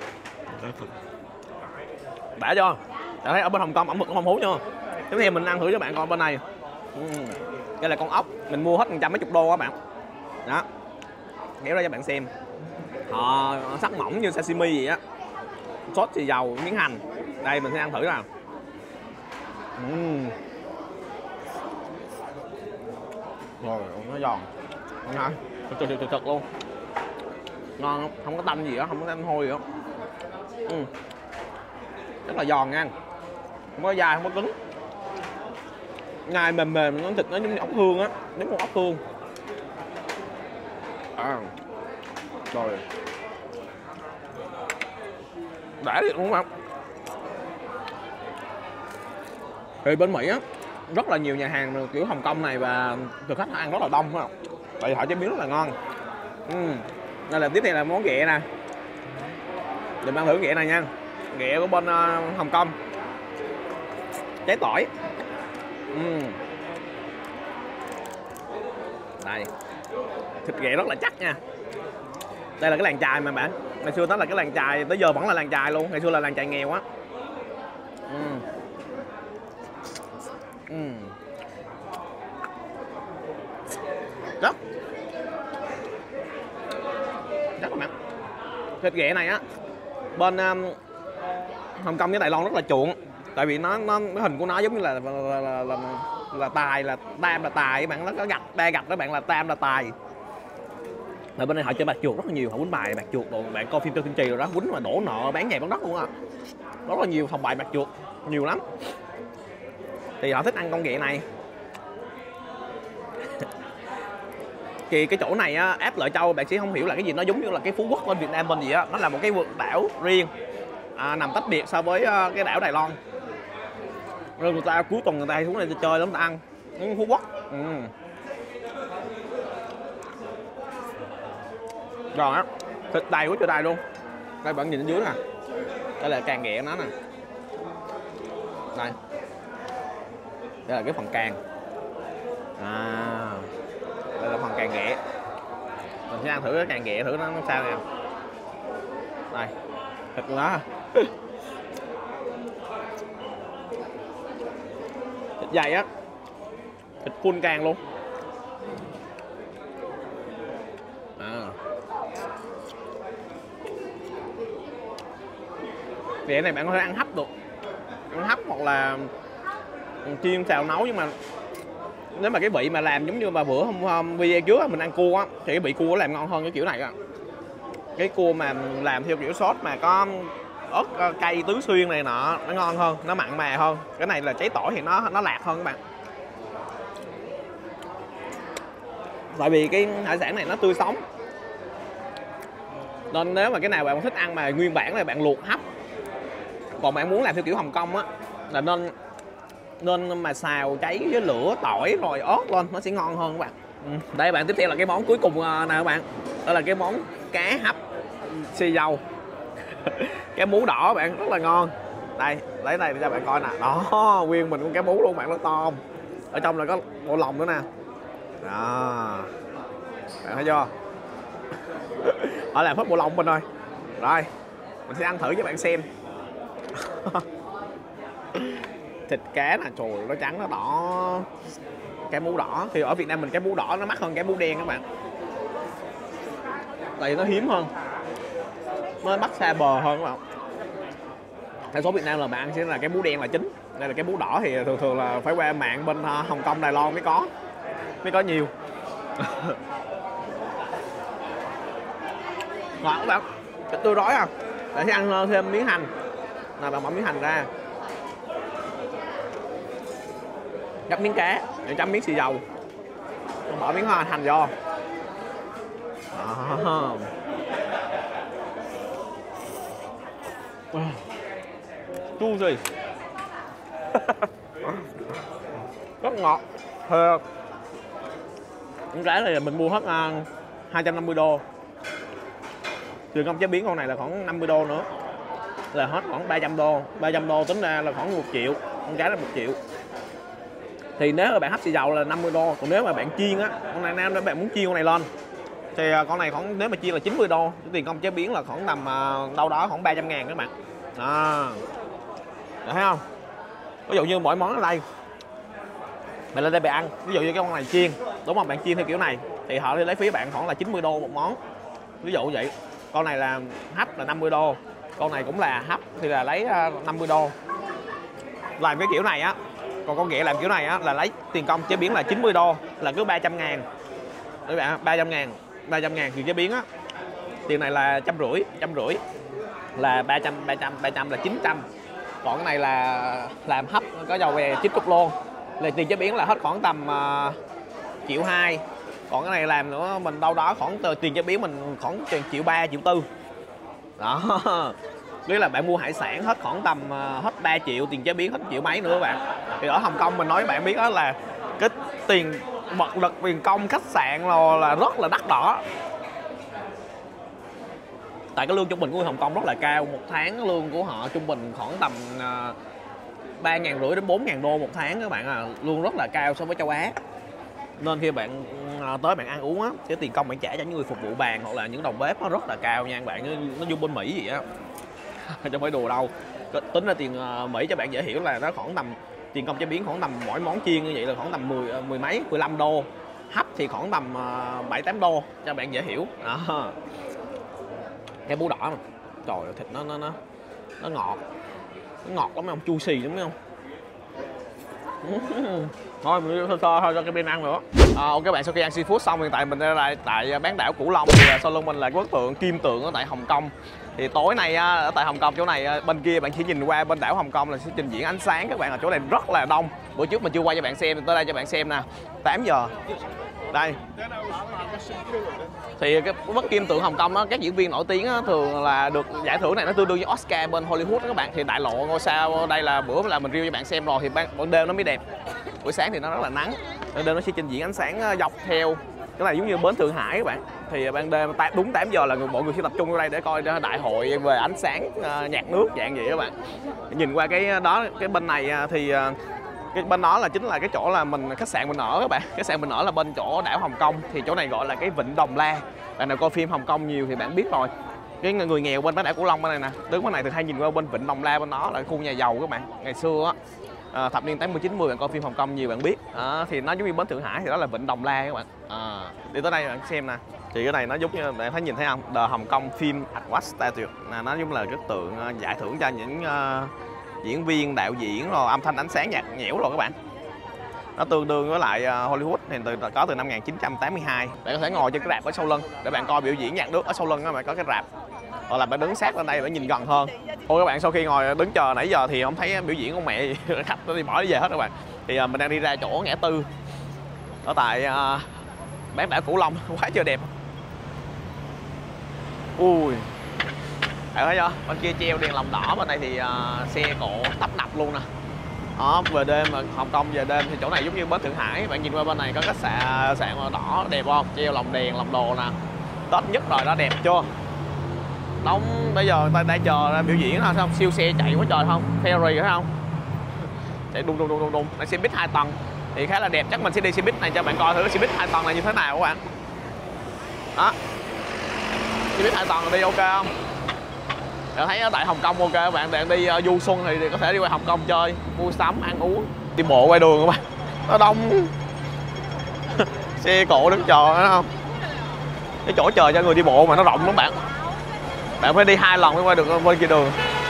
chưa? Đã thấy ở bên Hồng Kông ẩm thực cũng phong phú chưa? Tiếp theo mình ăn thử cho bạn coi bên này. Đây là con ốc, mình mua hết 100 mấy chục đô các bạn. Đó, kéo ra cho bạn xem. Họ sắc mỏng như sashimi gì á, sốt thì dầu, miếng hành. Đây mình sẽ ăn thử nào. Rồi nó giòn, ngon, thực luôn, ngon, không có tanh gì đó, không có tanh hôi gì đó. Rất là giòn nha, không có dai, không có cứng, nhai mềm, nó thịt nó giống như ốc hương á, giống con ốc hương. Rồi đã thiệt luôn không? Thì bên Mỹ á, rất là nhiều nhà hàng kiểu Hồng Kông này và thực khách ăn rất là đông, phải không? Tại vì họ chế biến rất là ngon. Đây là tiếp theo là món ghẹ nè. Để mình ăn thử ghẹ này nha. Ghẹ của bên Hồng Kông, trái tỏi. Đây, Thịt ghẹ rất là chắc nha. Đây là cái làng chài mà bạn, ngày xưa đó là cái làng chài, tới giờ vẫn là làng chài luôn, ngày xưa là làng chài nghèo á. Rất các bạn, thịt ghẹ này á bên Hồng Kông với Đài Loan rất là chuộng, tại vì nó cái hình của nó giống như là tài, là tam là tài các bạn, nó có gạch ba gạch đó bạn, là tam là tài. Ở bên này họ chơi bạc chuột rất là nhiều, họ quýnh bài bạc chuột rồi, bạn coi phim Trương Thiên Trì rồi đó, quýnh mà đổ nợ bán nhà bán đất luôn á, rất là nhiều phòng bài bạc chuột, nhiều lắm. Thì họ thích ăn con ghẹ này. Thì cái chỗ này á, áp Lợi Châu bạn sẽ không hiểu là cái gì, nó giống như là cái Phú Quốc bên Việt Nam bên gì á, nó là một cái đảo riêng, nằm tách biệt so với cái đảo Đài Loan. Rồi người ta cuối tuần người ta hay xuống đây chơi lắm, người ta ăn Phú Quốc. Rồi á, thịt đầy của trời đầy luôn. Đây bạn nhìn ở dưới nè, đây là càng ghẹ nó nè, đây là cái phần càng, đây là phần càng ghẹ. Mình sẽ ăn thử cái càng ghẹ thử nó sao nè. Đây thịt của nó thịt dày á, thịt full càng luôn. Ghẹ này bạn có thể ăn hấp được, ăn hấp hoặc là chiên xào nấu, nhưng mà nếu mà cái vị mà làm giống như mà bữa hôm video trước mình ăn cua á, thì cái vị cua làm ngon hơn cái kiểu này á. Cái cua mà làm theo kiểu sốt mà có ớt cay tứ xuyên này nọ, nó ngon hơn, nó mặn mà hơn. Cái này là cháy tỏi thì nó lạc hơn các bạn. Tại vì cái hải sản này nó tươi sống, nên nếu mà cái nào bạn thích ăn mà nguyên bản là bạn luộc hấp. Còn bạn muốn làm theo kiểu Hồng Kông á là nên mà xào cháy với lửa tỏi rồi ớt lên, nó sẽ ngon hơn các bạn. Đây bạn, tiếp theo là cái món cuối cùng nè các bạn, đó là cái món cá hấp xì dầu. Cái mú đỏ bạn, rất là ngon. Đây lấy này để cho bạn coi nè, đó nguyên mình con cá mú luôn bạn, nó to, ở trong là có bộ lòng nữa nè, đó bạn thấy chưa. Họ làm hết bộ lòng mình rồi. Rồi mình sẽ ăn thử cho bạn xem. Thịt cá nè, trời nó trắng nó đỏ. Cá mú đỏ thì ở Việt Nam mình cá mú đỏ nó mắc hơn cá mú đen các bạn, tại vì nó hiếm hơn, nó bắt xa bờ hơn các bạn. Tại số Việt Nam là bạn ăn sẽ là cái mú đen là chính, đây là cái mú đỏ thì thường là phải qua mạng bên Hồng Kông, Đài Loan mới có nhiều. Ngon các bạn, thịt tươi rói à. Để sẽ ăn thêm miếng hành, là bạn bỏ miếng hành ra, gắp miếng cá, để chấm miếng xì dầu, bỏ miếng hành vô. Chua gì. Rất ngọt. Miếng cá này mình mua hết 250 đô. Tiền công chế biến con này là khoảng 50 đô nữa, là hết khoảng 300 đô. 300 đô tính ra là khoảng 1 triệu, con cá là 1 triệu. Thì nếu mà bạn hấp xì dầu là 50 đô, còn nếu mà bạn chiên á, con này nếu bạn muốn chiên con này lên thì con này khoảng, nếu mà chiên là 90 đô. Cái tiền công chế biến là khoảng tầm đâu đó khoảng 300 ngàn các bạn. Đó, thấy không? Ví dụ như mỗi món ở đây bạn lên đây bạn ăn, ví dụ như cái con này chiên, đúng không, bạn chiên theo kiểu này thì họ lấy phí bạn khoảng là 90 đô một món, ví dụ vậy. Con này là hấp là 50 đô, con này cũng là hấp thì là lấy 50 đô. Làm cái kiểu này á, còn con ghẹ làm kiểu này á là lấy tiền công chế biến là 90 đô, là cứ 300 ngàn. Các bạn, 300 ngàn tiền chế biến á. Tiền này là 150 là 300 là 900. Còn cái này là làm hấp có dầu về 90 luôn, là tiền chế biến là hết khoảng tầm 1,2 triệu. Còn cái này làm nữa mình đâu đó khoảng tiền chế biến mình khoảng 1,3 triệu, 1,4 triệu. Đó, nghĩa là bạn mua hải sản hết khoảng tầm hết 3 triệu, tiền chế biến hết 1 triệu mấy nữa các bạn. Thì ở Hồng Kông mình nói với bạn biết đó là cái tiền vật lực, tiền công, khách sạn là rất là đắt đỏ. Tại cái lương trung bình của người Hồng Kông rất là cao, một tháng lương của họ trung bình khoảng tầm 3.500 đến 4.000 đô một tháng các bạn à, lương rất là cao so với châu Á. Nên khi bạn tới bạn ăn uống á, cái tiền công bạn trả cho những người phục vụ bàn hoặc là những đầu bếp nó rất là cao nha các bạn, nó như bên Mỹ vậy á. Chứ không phải đùa đâu. Tính ra tiền Mỹ cho bạn dễ hiểu là nó khoảng tầm tiền công chế biến khoảng tầm mỗi món chiên như vậy là khoảng tầm 10 mấy 15 đô, hấp thì khoảng tầm 7-8 đô cho bạn dễ hiểu đó. Cái bún đỏ mà trời ơi, thịt nó ngọt, nó ngọt lắm không, chua xì lắm không. Thôi mình sơ thôi cho cái bên ăn nữa. Ok bạn, sau khi ăn seafood xong hiện tại mình đang tại bán đảo Cửu Long, thì sau lưng mình là bức tượng kim tượng ở tại Hồng Kông. Thì tối nay ở tại Hồng Kông chỗ này bên kia bạn chỉ nhìn qua bên đảo Hồng Kông là sẽ trình diễn ánh sáng các bạn, ở chỗ này rất là đông. Bữa trước mình chưa quay cho bạn xem, tới đây cho bạn xem nè. 8 giờ đây thì cái bức kim tượng Hồng Kông đó, các diễn viên nổi tiếng đó, thường là được giải thưởng này nó tương đương với Oscar bên Hollywood đó các bạn. Thì đại lộ ngôi sao đây là bữa là mình review cho bạn xem rồi, thì ban đêm nó mới đẹp, buổi sáng thì nó rất là nắng. Ban đêm nó sẽ trình diễn ánh sáng dọc theo cái này giống như bến Thượng Hải các bạn. Thì ban đêm đúng 8 giờ là mọi người sẽ tập trung ở đây để coi đại hội về ánh sáng nhạc nước dạng vậy các bạn. Nhìn qua cái đó, cái bên này thì cái bên đó là chính là cái chỗ là khách sạn mình ở các bạn. Khách sạn mình ở là bên chỗ đảo Hồng Kông, thì chỗ này gọi là cái Vịnh Đồng La. Bạn nào coi phim Hồng Kông nhiều thì bạn biết rồi. Cái người nghèo bên bán đảo Cửu Long bên này nè, đứng bên này thì hay nhìn qua bên Vịnh Đồng La, bên đó là khu nhà giàu các bạn. Ngày xưa á, thập niên 80-90 bạn coi phim Hồng Kông nhiều bạn biết. Thì nó giống như bến Thượng Hải thì đó là Vịnh Đồng La các bạn. Đi tới đây bạn xem nè. Thì cái này nó giống như bạn thấy nhìn thấy không? The Hồng Kông Film Award Statue. Nó giống là cái tượng giải thưởng cho những diễn viên, đạo diễn rồi âm thanh ánh sáng nhạc nhẽo rồi các bạn. Nó tương đương với lại Hollywood thì có từ năm 1982. Bạn có thể ngồi trên cái rạp ở sau lưng để bạn coi biểu diễn nhạc nước ở sau lưng đó, bạn có cái rạp. Hoặc là bạn đứng sát lên đây để nhìn gần hơn. Ôi các bạn, sau khi ngồi đứng chờ nãy giờ thì không thấy biểu diễn con mẹ gì, khách nó đi bỏ đi về hết các bạn. Thì mình đang đi ra chỗ ngã tư ở tại bán đảo Cửu Long, quá trời đẹp. Ui, bạn thấy chưa? Bên kia treo đèn lồng đỏ, bên đây thì xe cộ tấp nập luôn nè. Đó, về đêm mà Hồng Kông về đêm thì chỗ này giống như bến Thượng Hải. Bạn nhìn qua bên này có khách sạn đỏ đẹp không? Treo lồng đèn, lồng đồ nè. Tết nhất rồi đó, đẹp chưa? Đóng bây giờ ta đang chờ biểu diễn thôi, không siêu xe chạy quá trời không? Ferry phải không? Chạy đùng. Này xe buýt 2 tầng thì khá là đẹp. Chắc mình sẽ đi xe buýt này cho bạn coi thử xe buýt 2 tầng này như thế nào các bạn. Đó. Xe buýt 2 tầng đi ok không? Bạn thấy ở tại Hồng Kông ok các bạn, bạn đi du xuân thì có thể đi qua Hồng Kông chơi, mua sắm, ăn uống, đi bộ qua đường các bạn. Nó đông. Xe cộ đứng chờ phải không? Cái chỗ chờ cho người đi bộ mà nó rộng lắm bạn. Bạn phải đi 2 lần mới qua được bên kia đường.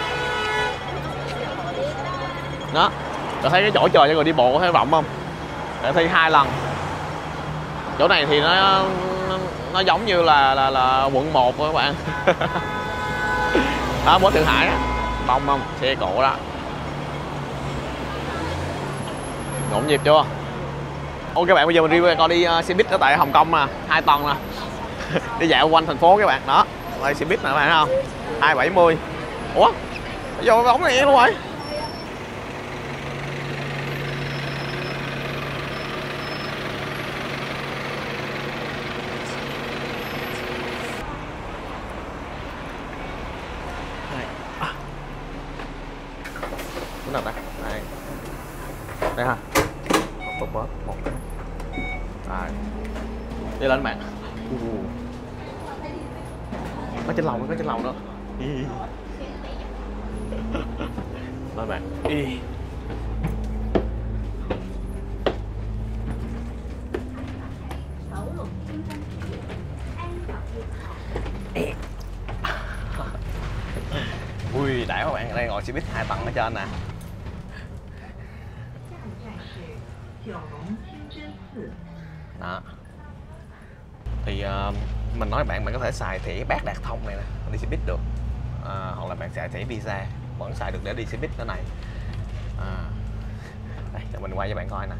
Đó. Bạn thấy cái chỗ chờ cho người đi bộ thấy rộng không? Bạn thi 2 lần. Chỗ này thì nó giống như là quận 1 các bạn. Đó, bến Thượng Hải á, đông không? Xe cộ đó. Nhộn nhịp chưa? Ok các bạn, bây giờ mình đi coi đi xe buýt ở tại Hồng Kông nè, 2 tầng nè. Đi dạo quanh thành phố các bạn, đó. Đây xe buýt nè các bạn thấy không? 270. Ủa? Bây giờ bóng này luôn rồi. Nào đây, đây, đây ha, một bớt, một, rồi, đi lên bạn, có trên lầu nữa, có trên lầu nữa, lên bạn, ui đã các bạn, ở đây ngồi xe buýt 2 tầng ở trên nè. Đó. Thì mình nói bạn có thể xài thẻ bát đạt thông này nè, đi xe buýt được, hoặc là bạn xài thẻ Visa vẫn xài được để đi xe buýt cái này. Đây, cho mình quay cho bạn coi nè.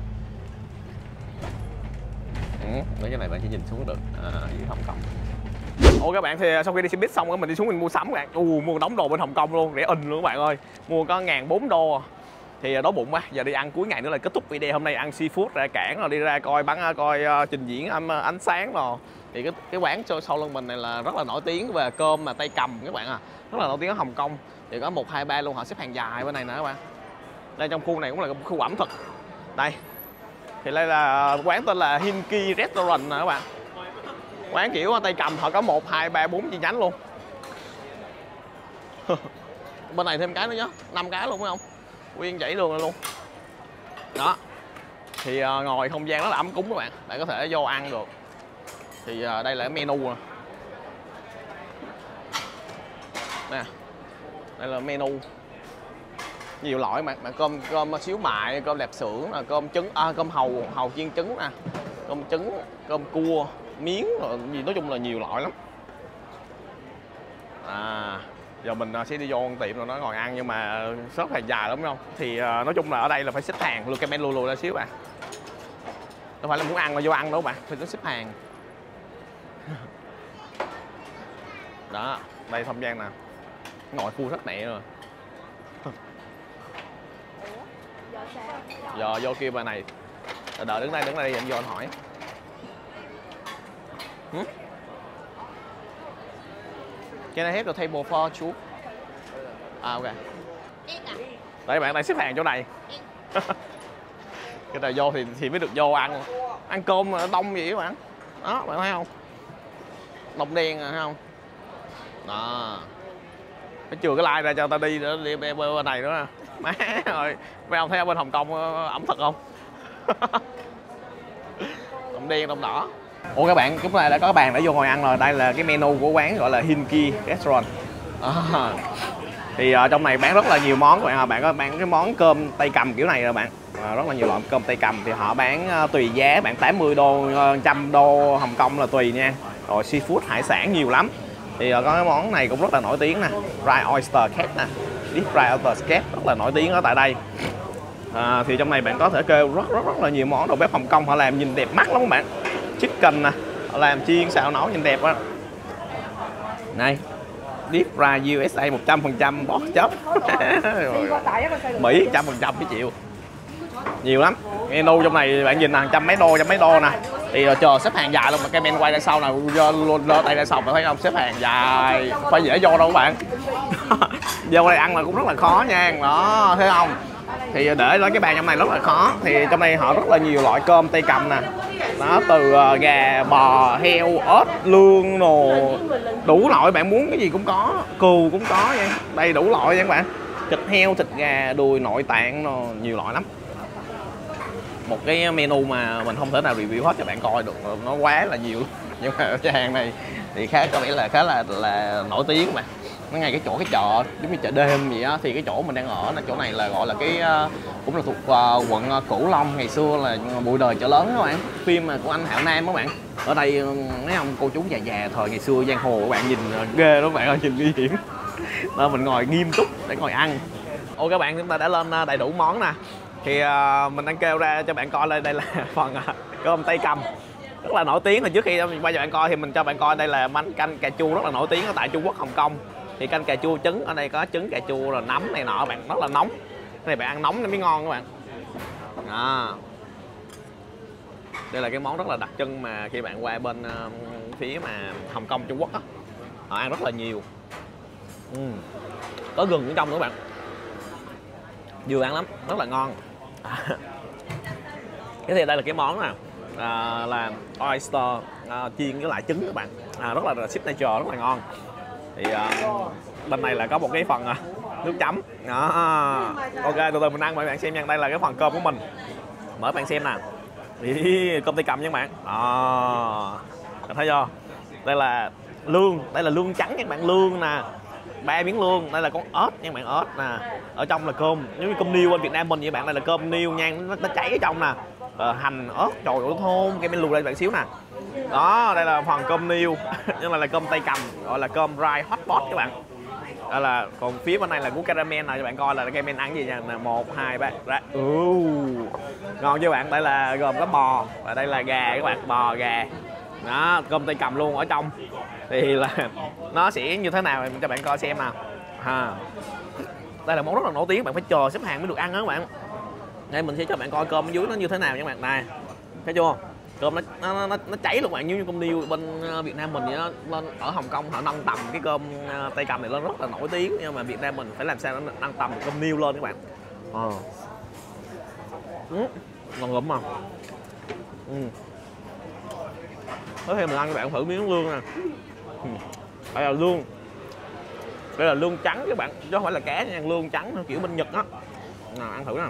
Nói cái này bạn chỉ nhìn xuống được dưới Hồng Kông. Ồ các bạn, thì sau khi đi xe buýt xong rồi mình đi xuống mình mua sắm các bạn. Mua đống đồ bên Hồng Kông luôn, rẻ ình luôn các bạn ơi. Mua có 1.400 đô. Thì đói bụng quá, giờ đi ăn cuối ngày nữa là kết thúc video hôm nay, ăn seafood ra cảng rồi đi ra coi trình diễn ánh sáng rồi. Thì cái quán sau lưng mình này là rất là nổi tiếng về cơm mà tay cầm các bạn à. Rất là nổi tiếng ở Hồng Kông. Thì có 1, 2, 3 luôn, họ xếp hàng dài bên này nè các bạn. Đây trong khu này cũng là khu ẩm thực. Đây. Thì đây là quán tên là Hinki Restaurant nè các bạn. Quán kiểu tay cầm, họ có 1, 2, 3, 4 chi nhánh luôn. Bên này thêm cái nữa nhá, 5 cái luôn phải không? Nguyên chảy luôn luôn. Đó. Thì ngồi không gian rất là ấm cúng các bạn. Bạn có thể vô ăn được. Thì đây là cái menu nè. Nè. Đây là menu. Nhiều loại mà cơm xíu mại, cơm lạp xưởng, cơm trứng, cơm hàu chiên trứng nè, cơm trứng, cơm cua, miếng rồi gì, nói chung là nhiều loại lắm. Giờ mình sẽ đi vô con tiệm rồi nó ngồi ăn, nhưng mà rất là dài lắm đúng không? Thì nói chung là ở đây là phải xếp hàng, lùi comment lùi ra xíu bạn. Đâu phải là muốn ăn mà vô ăn đâu bạn, phải xếp hàng. Đó, đây không gian nè, ngồi full rất mẹ rồi. Giờ vô kêu bà này, đợi đứng đây anh vô anh hỏi. Can I have the table for two? Ok. Đấy bạn, đây xếp hàng chỗ này. Cái này vô thì mới được vô ăn. Ăn cơm mà đông vậy các bạn. Đó, bạn thấy không? Đông đen rồi thấy không? Đó. Phải chừa cái like ra cho ta đi nữa, đi bên này nữa nè. Má ơi, mấy ông thấy ở bên Hồng Kông ẩm thực không? Đông đen, đông đỏ. Ủa các bạn, lúc này đã có bàn để vô ngồi ăn rồi. Đây là cái menu của quán gọi là Hinki Restaurant. Thì trong này bán rất là nhiều món các bạn. Bạn có bán cái món cơm tay cầm kiểu này rồi bạn. Rất là nhiều loại cơm tay cầm. Thì họ bán tùy giá, bạn 80 đô, 100 đô Hồng Kông là tùy nha. Rồi seafood, hải sản nhiều lắm. Thì có cái món này cũng rất là nổi tiếng nè, Fried Oyster Cake nè, Deep Fried Oyster Cake rất là nổi tiếng ở tại đây. Thì trong này bạn có thể kêu rất là nhiều món. Đầu bếp Hồng Kông họ làm nhìn đẹp mắt lắm các bạn. Chicken nè, họ làm chiên xào nấu nhìn đẹp á. Này, Deep Fried USA 100% bót chấp. Mỹ 100% cái chịu. Nhiều lắm. Menu trong này bạn nhìn hàng trăm mấy đô nè. Thì chờ xếp hàng dài luôn, mà cái men quay ra sau nào luôn lơ tay ra sau, bạn thấy không, xếp hàng dài phải dễ vô đâu các bạn. Vô đây ăn là cũng rất là khó nha. Đó, thấy không? Thì để nói cái bàn trong này rất là khó. Thì trong đây họ rất là nhiều loại cơm tay cầm nè. Đó, từ gà, bò, heo, ớt, lương đồ đủ loại, bạn muốn cái gì cũng có, cừu cũng có nha. Đây đủ loại nha các bạn. Thịt heo, thịt gà, đùi, nội tạng đồ, nhiều loại lắm. Một cái menu mà mình không thể nào review hết cho bạn coi được, nó quá là nhiều. Nhưng mà cái hàng này thì có vẻ là khá là nổi tiếng mà. Nó ngay cái chỗ cái chợ giống như chợ đêm vậy á. Thì cái chỗ mình đang ở là chỗ này là gọi là cái cũng là thuộc quận Cửu Long. Ngày xưa là Bụi Đời Chợ Lớn các bạn, phim mà của anh Hạo Nam các bạn. Ở đây mấy ông cô chú già thời ngày xưa giang hồ các bạn, nhìn ghê đó các bạn ơi, nhìn nguy hiểm. Nên mình ngồi nghiêm túc để ngồi ăn. Ô các bạn, chúng ta đã lên đầy đủ món nè. Thì mình đang kêu ra cho bạn coi đây là phần cơm tay cầm rất là nổi tiếng. Thì trước khi mình quay cho bạn coi thì mình cho bạn coi đây là món canh cà chua rất là nổi tiếng ở tại Trung Quốc, Hồng Kông. Thì canh cà chua trứng, ở đây có trứng cà chua rồi nấm này nọ bạn, rất là nóng. Cái này bạn ăn nóng nó mới ngon các bạn. Đây là cái món rất là đặc trưng mà khi bạn qua bên phía mà Hồng Kông, Trung Quốc á, họ ăn rất là nhiều. Có gừng ở trong nữa bạn, vừa ăn lắm, rất là ngon. Cái thì đây là cái món nè, là oyster chiên với lại trứng các bạn, rất là signature, rất là ngon. Thì bên này là có một cái phần nước chấm đó. Ok, từ từ mình ăn mọi bạn xem nha. Đây là cái phần cơm của mình, mở bạn xem nè. Ý, cơm tay cầm nha các bạn. Bạn thấy chưa? Đây là lương trắng nha các bạn, lương nè, 3 miếng lương. Đây là con ớt nha các bạn, ớt nè. Ở trong là cơm, giống như cơm niêu bên Việt Nam mình vậy bạn. Đây là cơm niêu nha, nó cháy ở trong nè. Hành, ớt, trời ơi thơm. Cái bên lùi đây bạn xíu nè. Đó, đây là phần cơm niêu. Nhưng mà là cơm tay cầm, gọi là cơm dry hot pot các bạn. Đây là, còn phía bên này là của caramel này cho bạn coi là caramel ăn gì nha. 1, 2, 3 ra. Ngon chưa bạn? Đây là gồm có bò và đây là gà các bạn, bò gà. Đó, cơm tay cầm luôn ở trong. Thì là nó sẽ như thế nào cho bạn coi xem nào. Đây là món rất là nổi tiếng, bạn phải chờ xếp hàng mới được ăn đó các bạn. Đây mình sẽ cho bạn coi cơm ở dưới nó như thế nào nha các bạn. Này, thấy chưa? Cơm nó cháy luôn bạn, như cơm niêu bên Việt Nam mình vậy đó. Lên ở Hồng Kông họ nâng tầm cái cơm tay cầm này lên rất là nổi tiếng, nhưng mà Việt Nam mình phải làm sao nó nâng tầm cơm niêu lên các bạn. Ngon lắm mà. Có thêm mình ăn các bạn thử miếng lương nè. Đây là lương. Đây là lương trắng các bạn, chứ không phải là cá nha, lương trắng kiểu bên Nhật á. Nào ăn thử nào.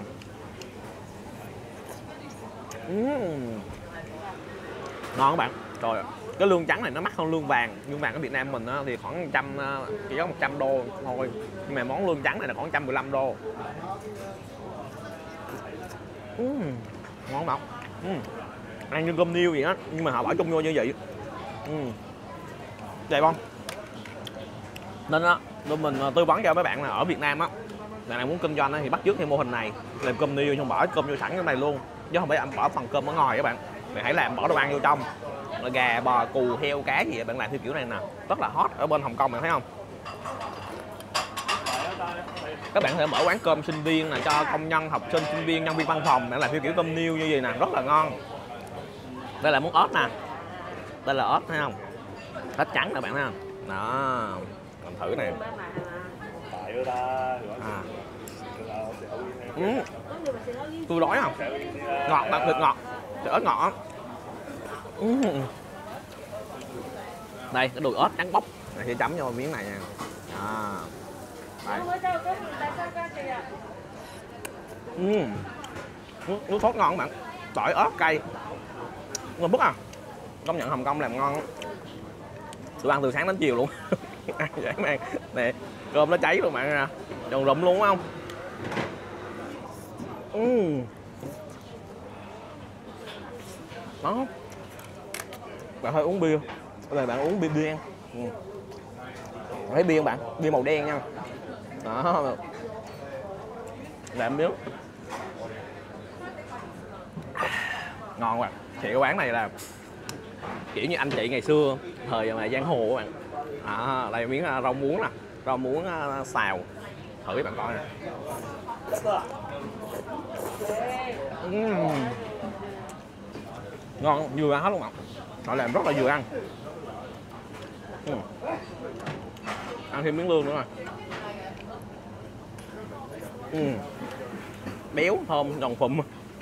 Ngon các bạn. Trời ơi, cái lương trắng này nó mắc hơn lương vàng. Lương vàng ở Việt Nam mình á, thì khoảng 100, chỉ có 100 đô thôi. Nhưng mà món lương trắng này là khoảng 115 đô. Ngon không? Ăn như cơm niêu vậy á, nhưng mà họ bỏ chung vô như vậy. Đẹp không? Nên á, mình tư vấn cho mấy bạn là ở Việt Nam á, bạn nào muốn kinh doanh á, thì bắt chước theo mô hình này, làm cơm niêu xong bỏ cơm vô sẵn trong này luôn, chứ không phải bỏ phần cơm ở ngoài các bạn. Bạn hãy làm bỏ đồ ăn vô trong, là gà, bò, cừu, heo, cá gì bạn làm theo kiểu này nè, rất là hot ở bên Hồng Kông, bạn thấy không? Các bạn có thể mở quán cơm sinh viên là cho công nhân, học sinh, sinh viên, nhân viên văn phòng, bạn làm theo kiểu cơm niêu như vậy nè, rất là ngon. Đây là món ớt nè, đây là ớt thấy không? Ớt trắng nè bạn thấy không? Đó, làm thử nè. Tôi đói không? Ngọt, đặc biệt ngọt, ớt ngọt. Đây cái đùi ớt trắng bóc này, thì chấm vô miếng này nha. Đây. Nước sốt ngon các bạn, tỏi ớt cay ngon bức à. Công nhận Hồng Kông làm ngon. Tôi ăn từ sáng đến chiều luôn. Ăn dễ ăn nè, cơm nó cháy luôn bạn nè, tròn rụm luôn không? Đó, bạn hơi uống bia, bây giờ bạn uống bia đen. Thấy bia không bạn? Bia màu đen nha. Đó, làm miếng ngon quá. Thì cái quán này là kiểu như anh chị ngày xưa thời mà giang hồ các bạn. Đây miếng rau muống nè, rau muống xào, thử các bạn coi nè. Ngon, vừa ăn hết luôn ạ. Họ làm rất là vừa ăn. Ăn thêm miếng lương nữa rồi. Béo, thơm, giòn phụm.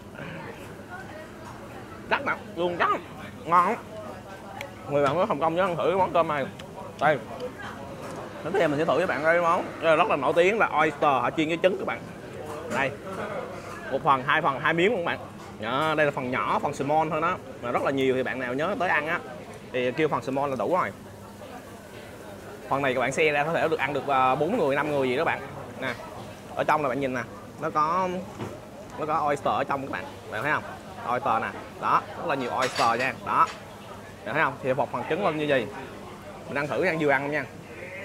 Chắc bạn, lương chắc, ngon lắm. Người bạn có Hồng Kông nhớ ăn thử cái món cơm này. Đây, tiếp theo mình sẽ thử với bạn đây món rất là nổi tiếng là oyster, họ chiên với trứng các bạn. Đây, một phần, hai miếng các bạn. Đây là phần nhỏ, phần small thôi đó, mà rất là nhiều, thì bạn nào nhớ tới ăn á thì kêu phần small là đủ rồi. Phần này các bạn xe ra có thể được ăn được 4 người, 5 người gì đó bạn. Nè, ở trong là bạn nhìn nè, nó có oyster ở trong các bạn thấy không? Oyster nè, đó, rất là nhiều oyster nha, đó, bạn thấy không? Thì một phần trứng lên như gì, mình ăn thử ăn vừa ăn không nha.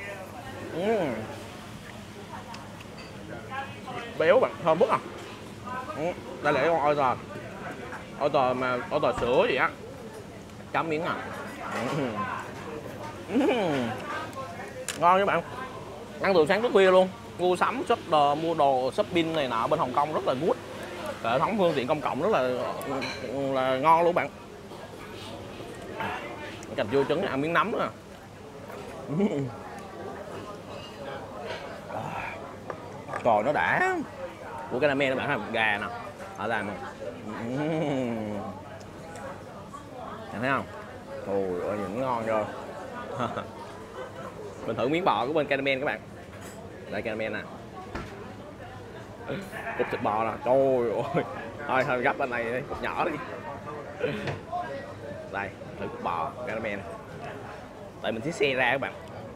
Béo bạn, thơm bức à. Đây là cái con oyster mà oyster sữa gì á, chấm miếng à. Ngon các bạn, ăn từ sáng tới khuya luôn. Mua sắm mua đồ shopping này nọ bên Hồng Kông rất là good. Hệ thống phương tiện công cộng rất là ngon luôn bạn. Cành chua trứng ăn miếng nấm nữa. Còn nó đã của cái ramen các bạn thấy gà nè, họ làm nè. Bạn thấy không? Ôi ơi, nhìn ngon rồi. Mình thử miếng bò của bên Caramel các bạn. Đây Caramel nè. Cục thịt bò nè, trời ơi. Thôi gấp bên này đi, cục nhỏ đi. Đây, thử cục bò Caramel. Tại mình sẽ xe ra các bạn.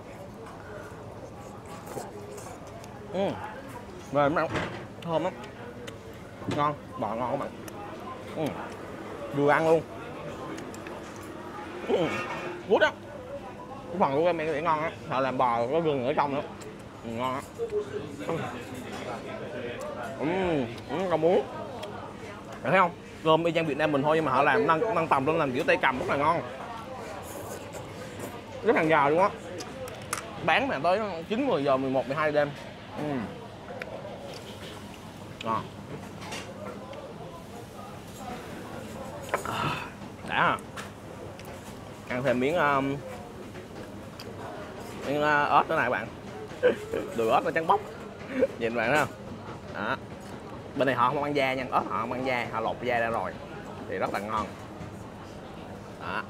Mềm lắm, thơm lắm. Ngon, bò ngon các bạn. Vừa ăn luôn. Good á. Cái phần của Caramel thì ngon á, họ làm bò có gừng ở trong nữa. Ngon á. Rau muống. Bạn thấy không? Cơm y chang Việt Nam mình thôi, nhưng mà họ làm nâng tầm lên làm kiểu tay cầm rất là ngon. Rất hàng giàu luôn á. Bán mà tới 9, 10 giờ, 11, 12 đêm. Ngon. Đã à. Ăn thêm miếng ớt nữa này bạn. Đùi ớt nó trắng bóc. Nhìn bạn thấy không? Đó. Bên này họ không ăn da nha, ớt họ không ăn da, họ lột da ra rồi thì rất là ngon. Đó.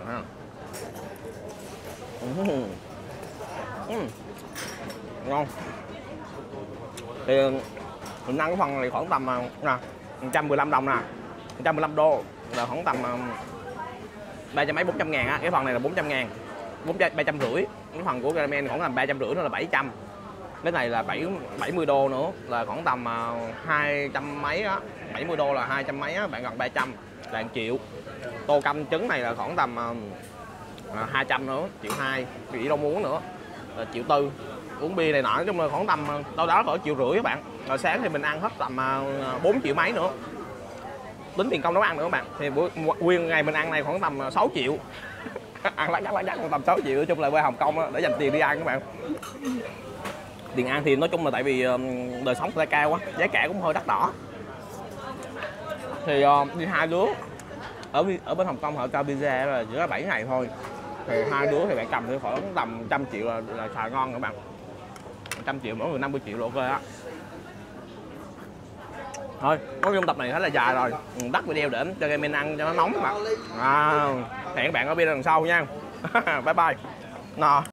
Ngon. Thì mình ăn cái phần này khoảng tầm nè 115 đồng nè, 115 đô là khoảng tầm 300 mấy 400 ngàn á. Cái phần này là 400 ngàn, 350. Cái phần của ramen khoảng tầm 350 nữa là 700. Cái này là 70 đô nữa là khoảng tầm 200 mấy á, 70 đô là 200 mấy á, bạn gần 300 là 1 triệu. Tô canh trứng này là khoảng tầm 200 nữa, 1,2 triệu, gì đâu muốn nữa là 1,4 triệu. Uống bia này nọ, nói chung là khoảng tầm đâu đó cỡ 1,5 triệu các bạn. Rồi sáng thì mình ăn hết tầm 4 triệu mấy nữa, tính tiền công nấu ăn nữa các bạn. Thì nguyên ngày mình ăn này khoảng tầm 6 triệu. Ăn lát nhắc khoảng tầm 6 triệu. Nói chung là qua Hồng Kông đó, để dành tiền đi ăn các bạn. Tiền ăn thì nói chung là tại vì đời sống người ta cao quá, giá cả cũng hơi đắt đỏ. Thì đi 2 đứa ở bên Hồng Kông họ cho visa là chỉ có 7 ngày thôi. Thì 2 đứa thì bạn cầm thì khoảng tầm 100 triệu là xài ngon các bạn. 100 triệu mỗi người 50 triệu là ok á. Thôi, nói chung tập này khá là dài rồi. Tắt video để cho game ăn cho nó nóng các bạn. Hẹn các bạn ở video lần sau nha. Bye bye. Nào.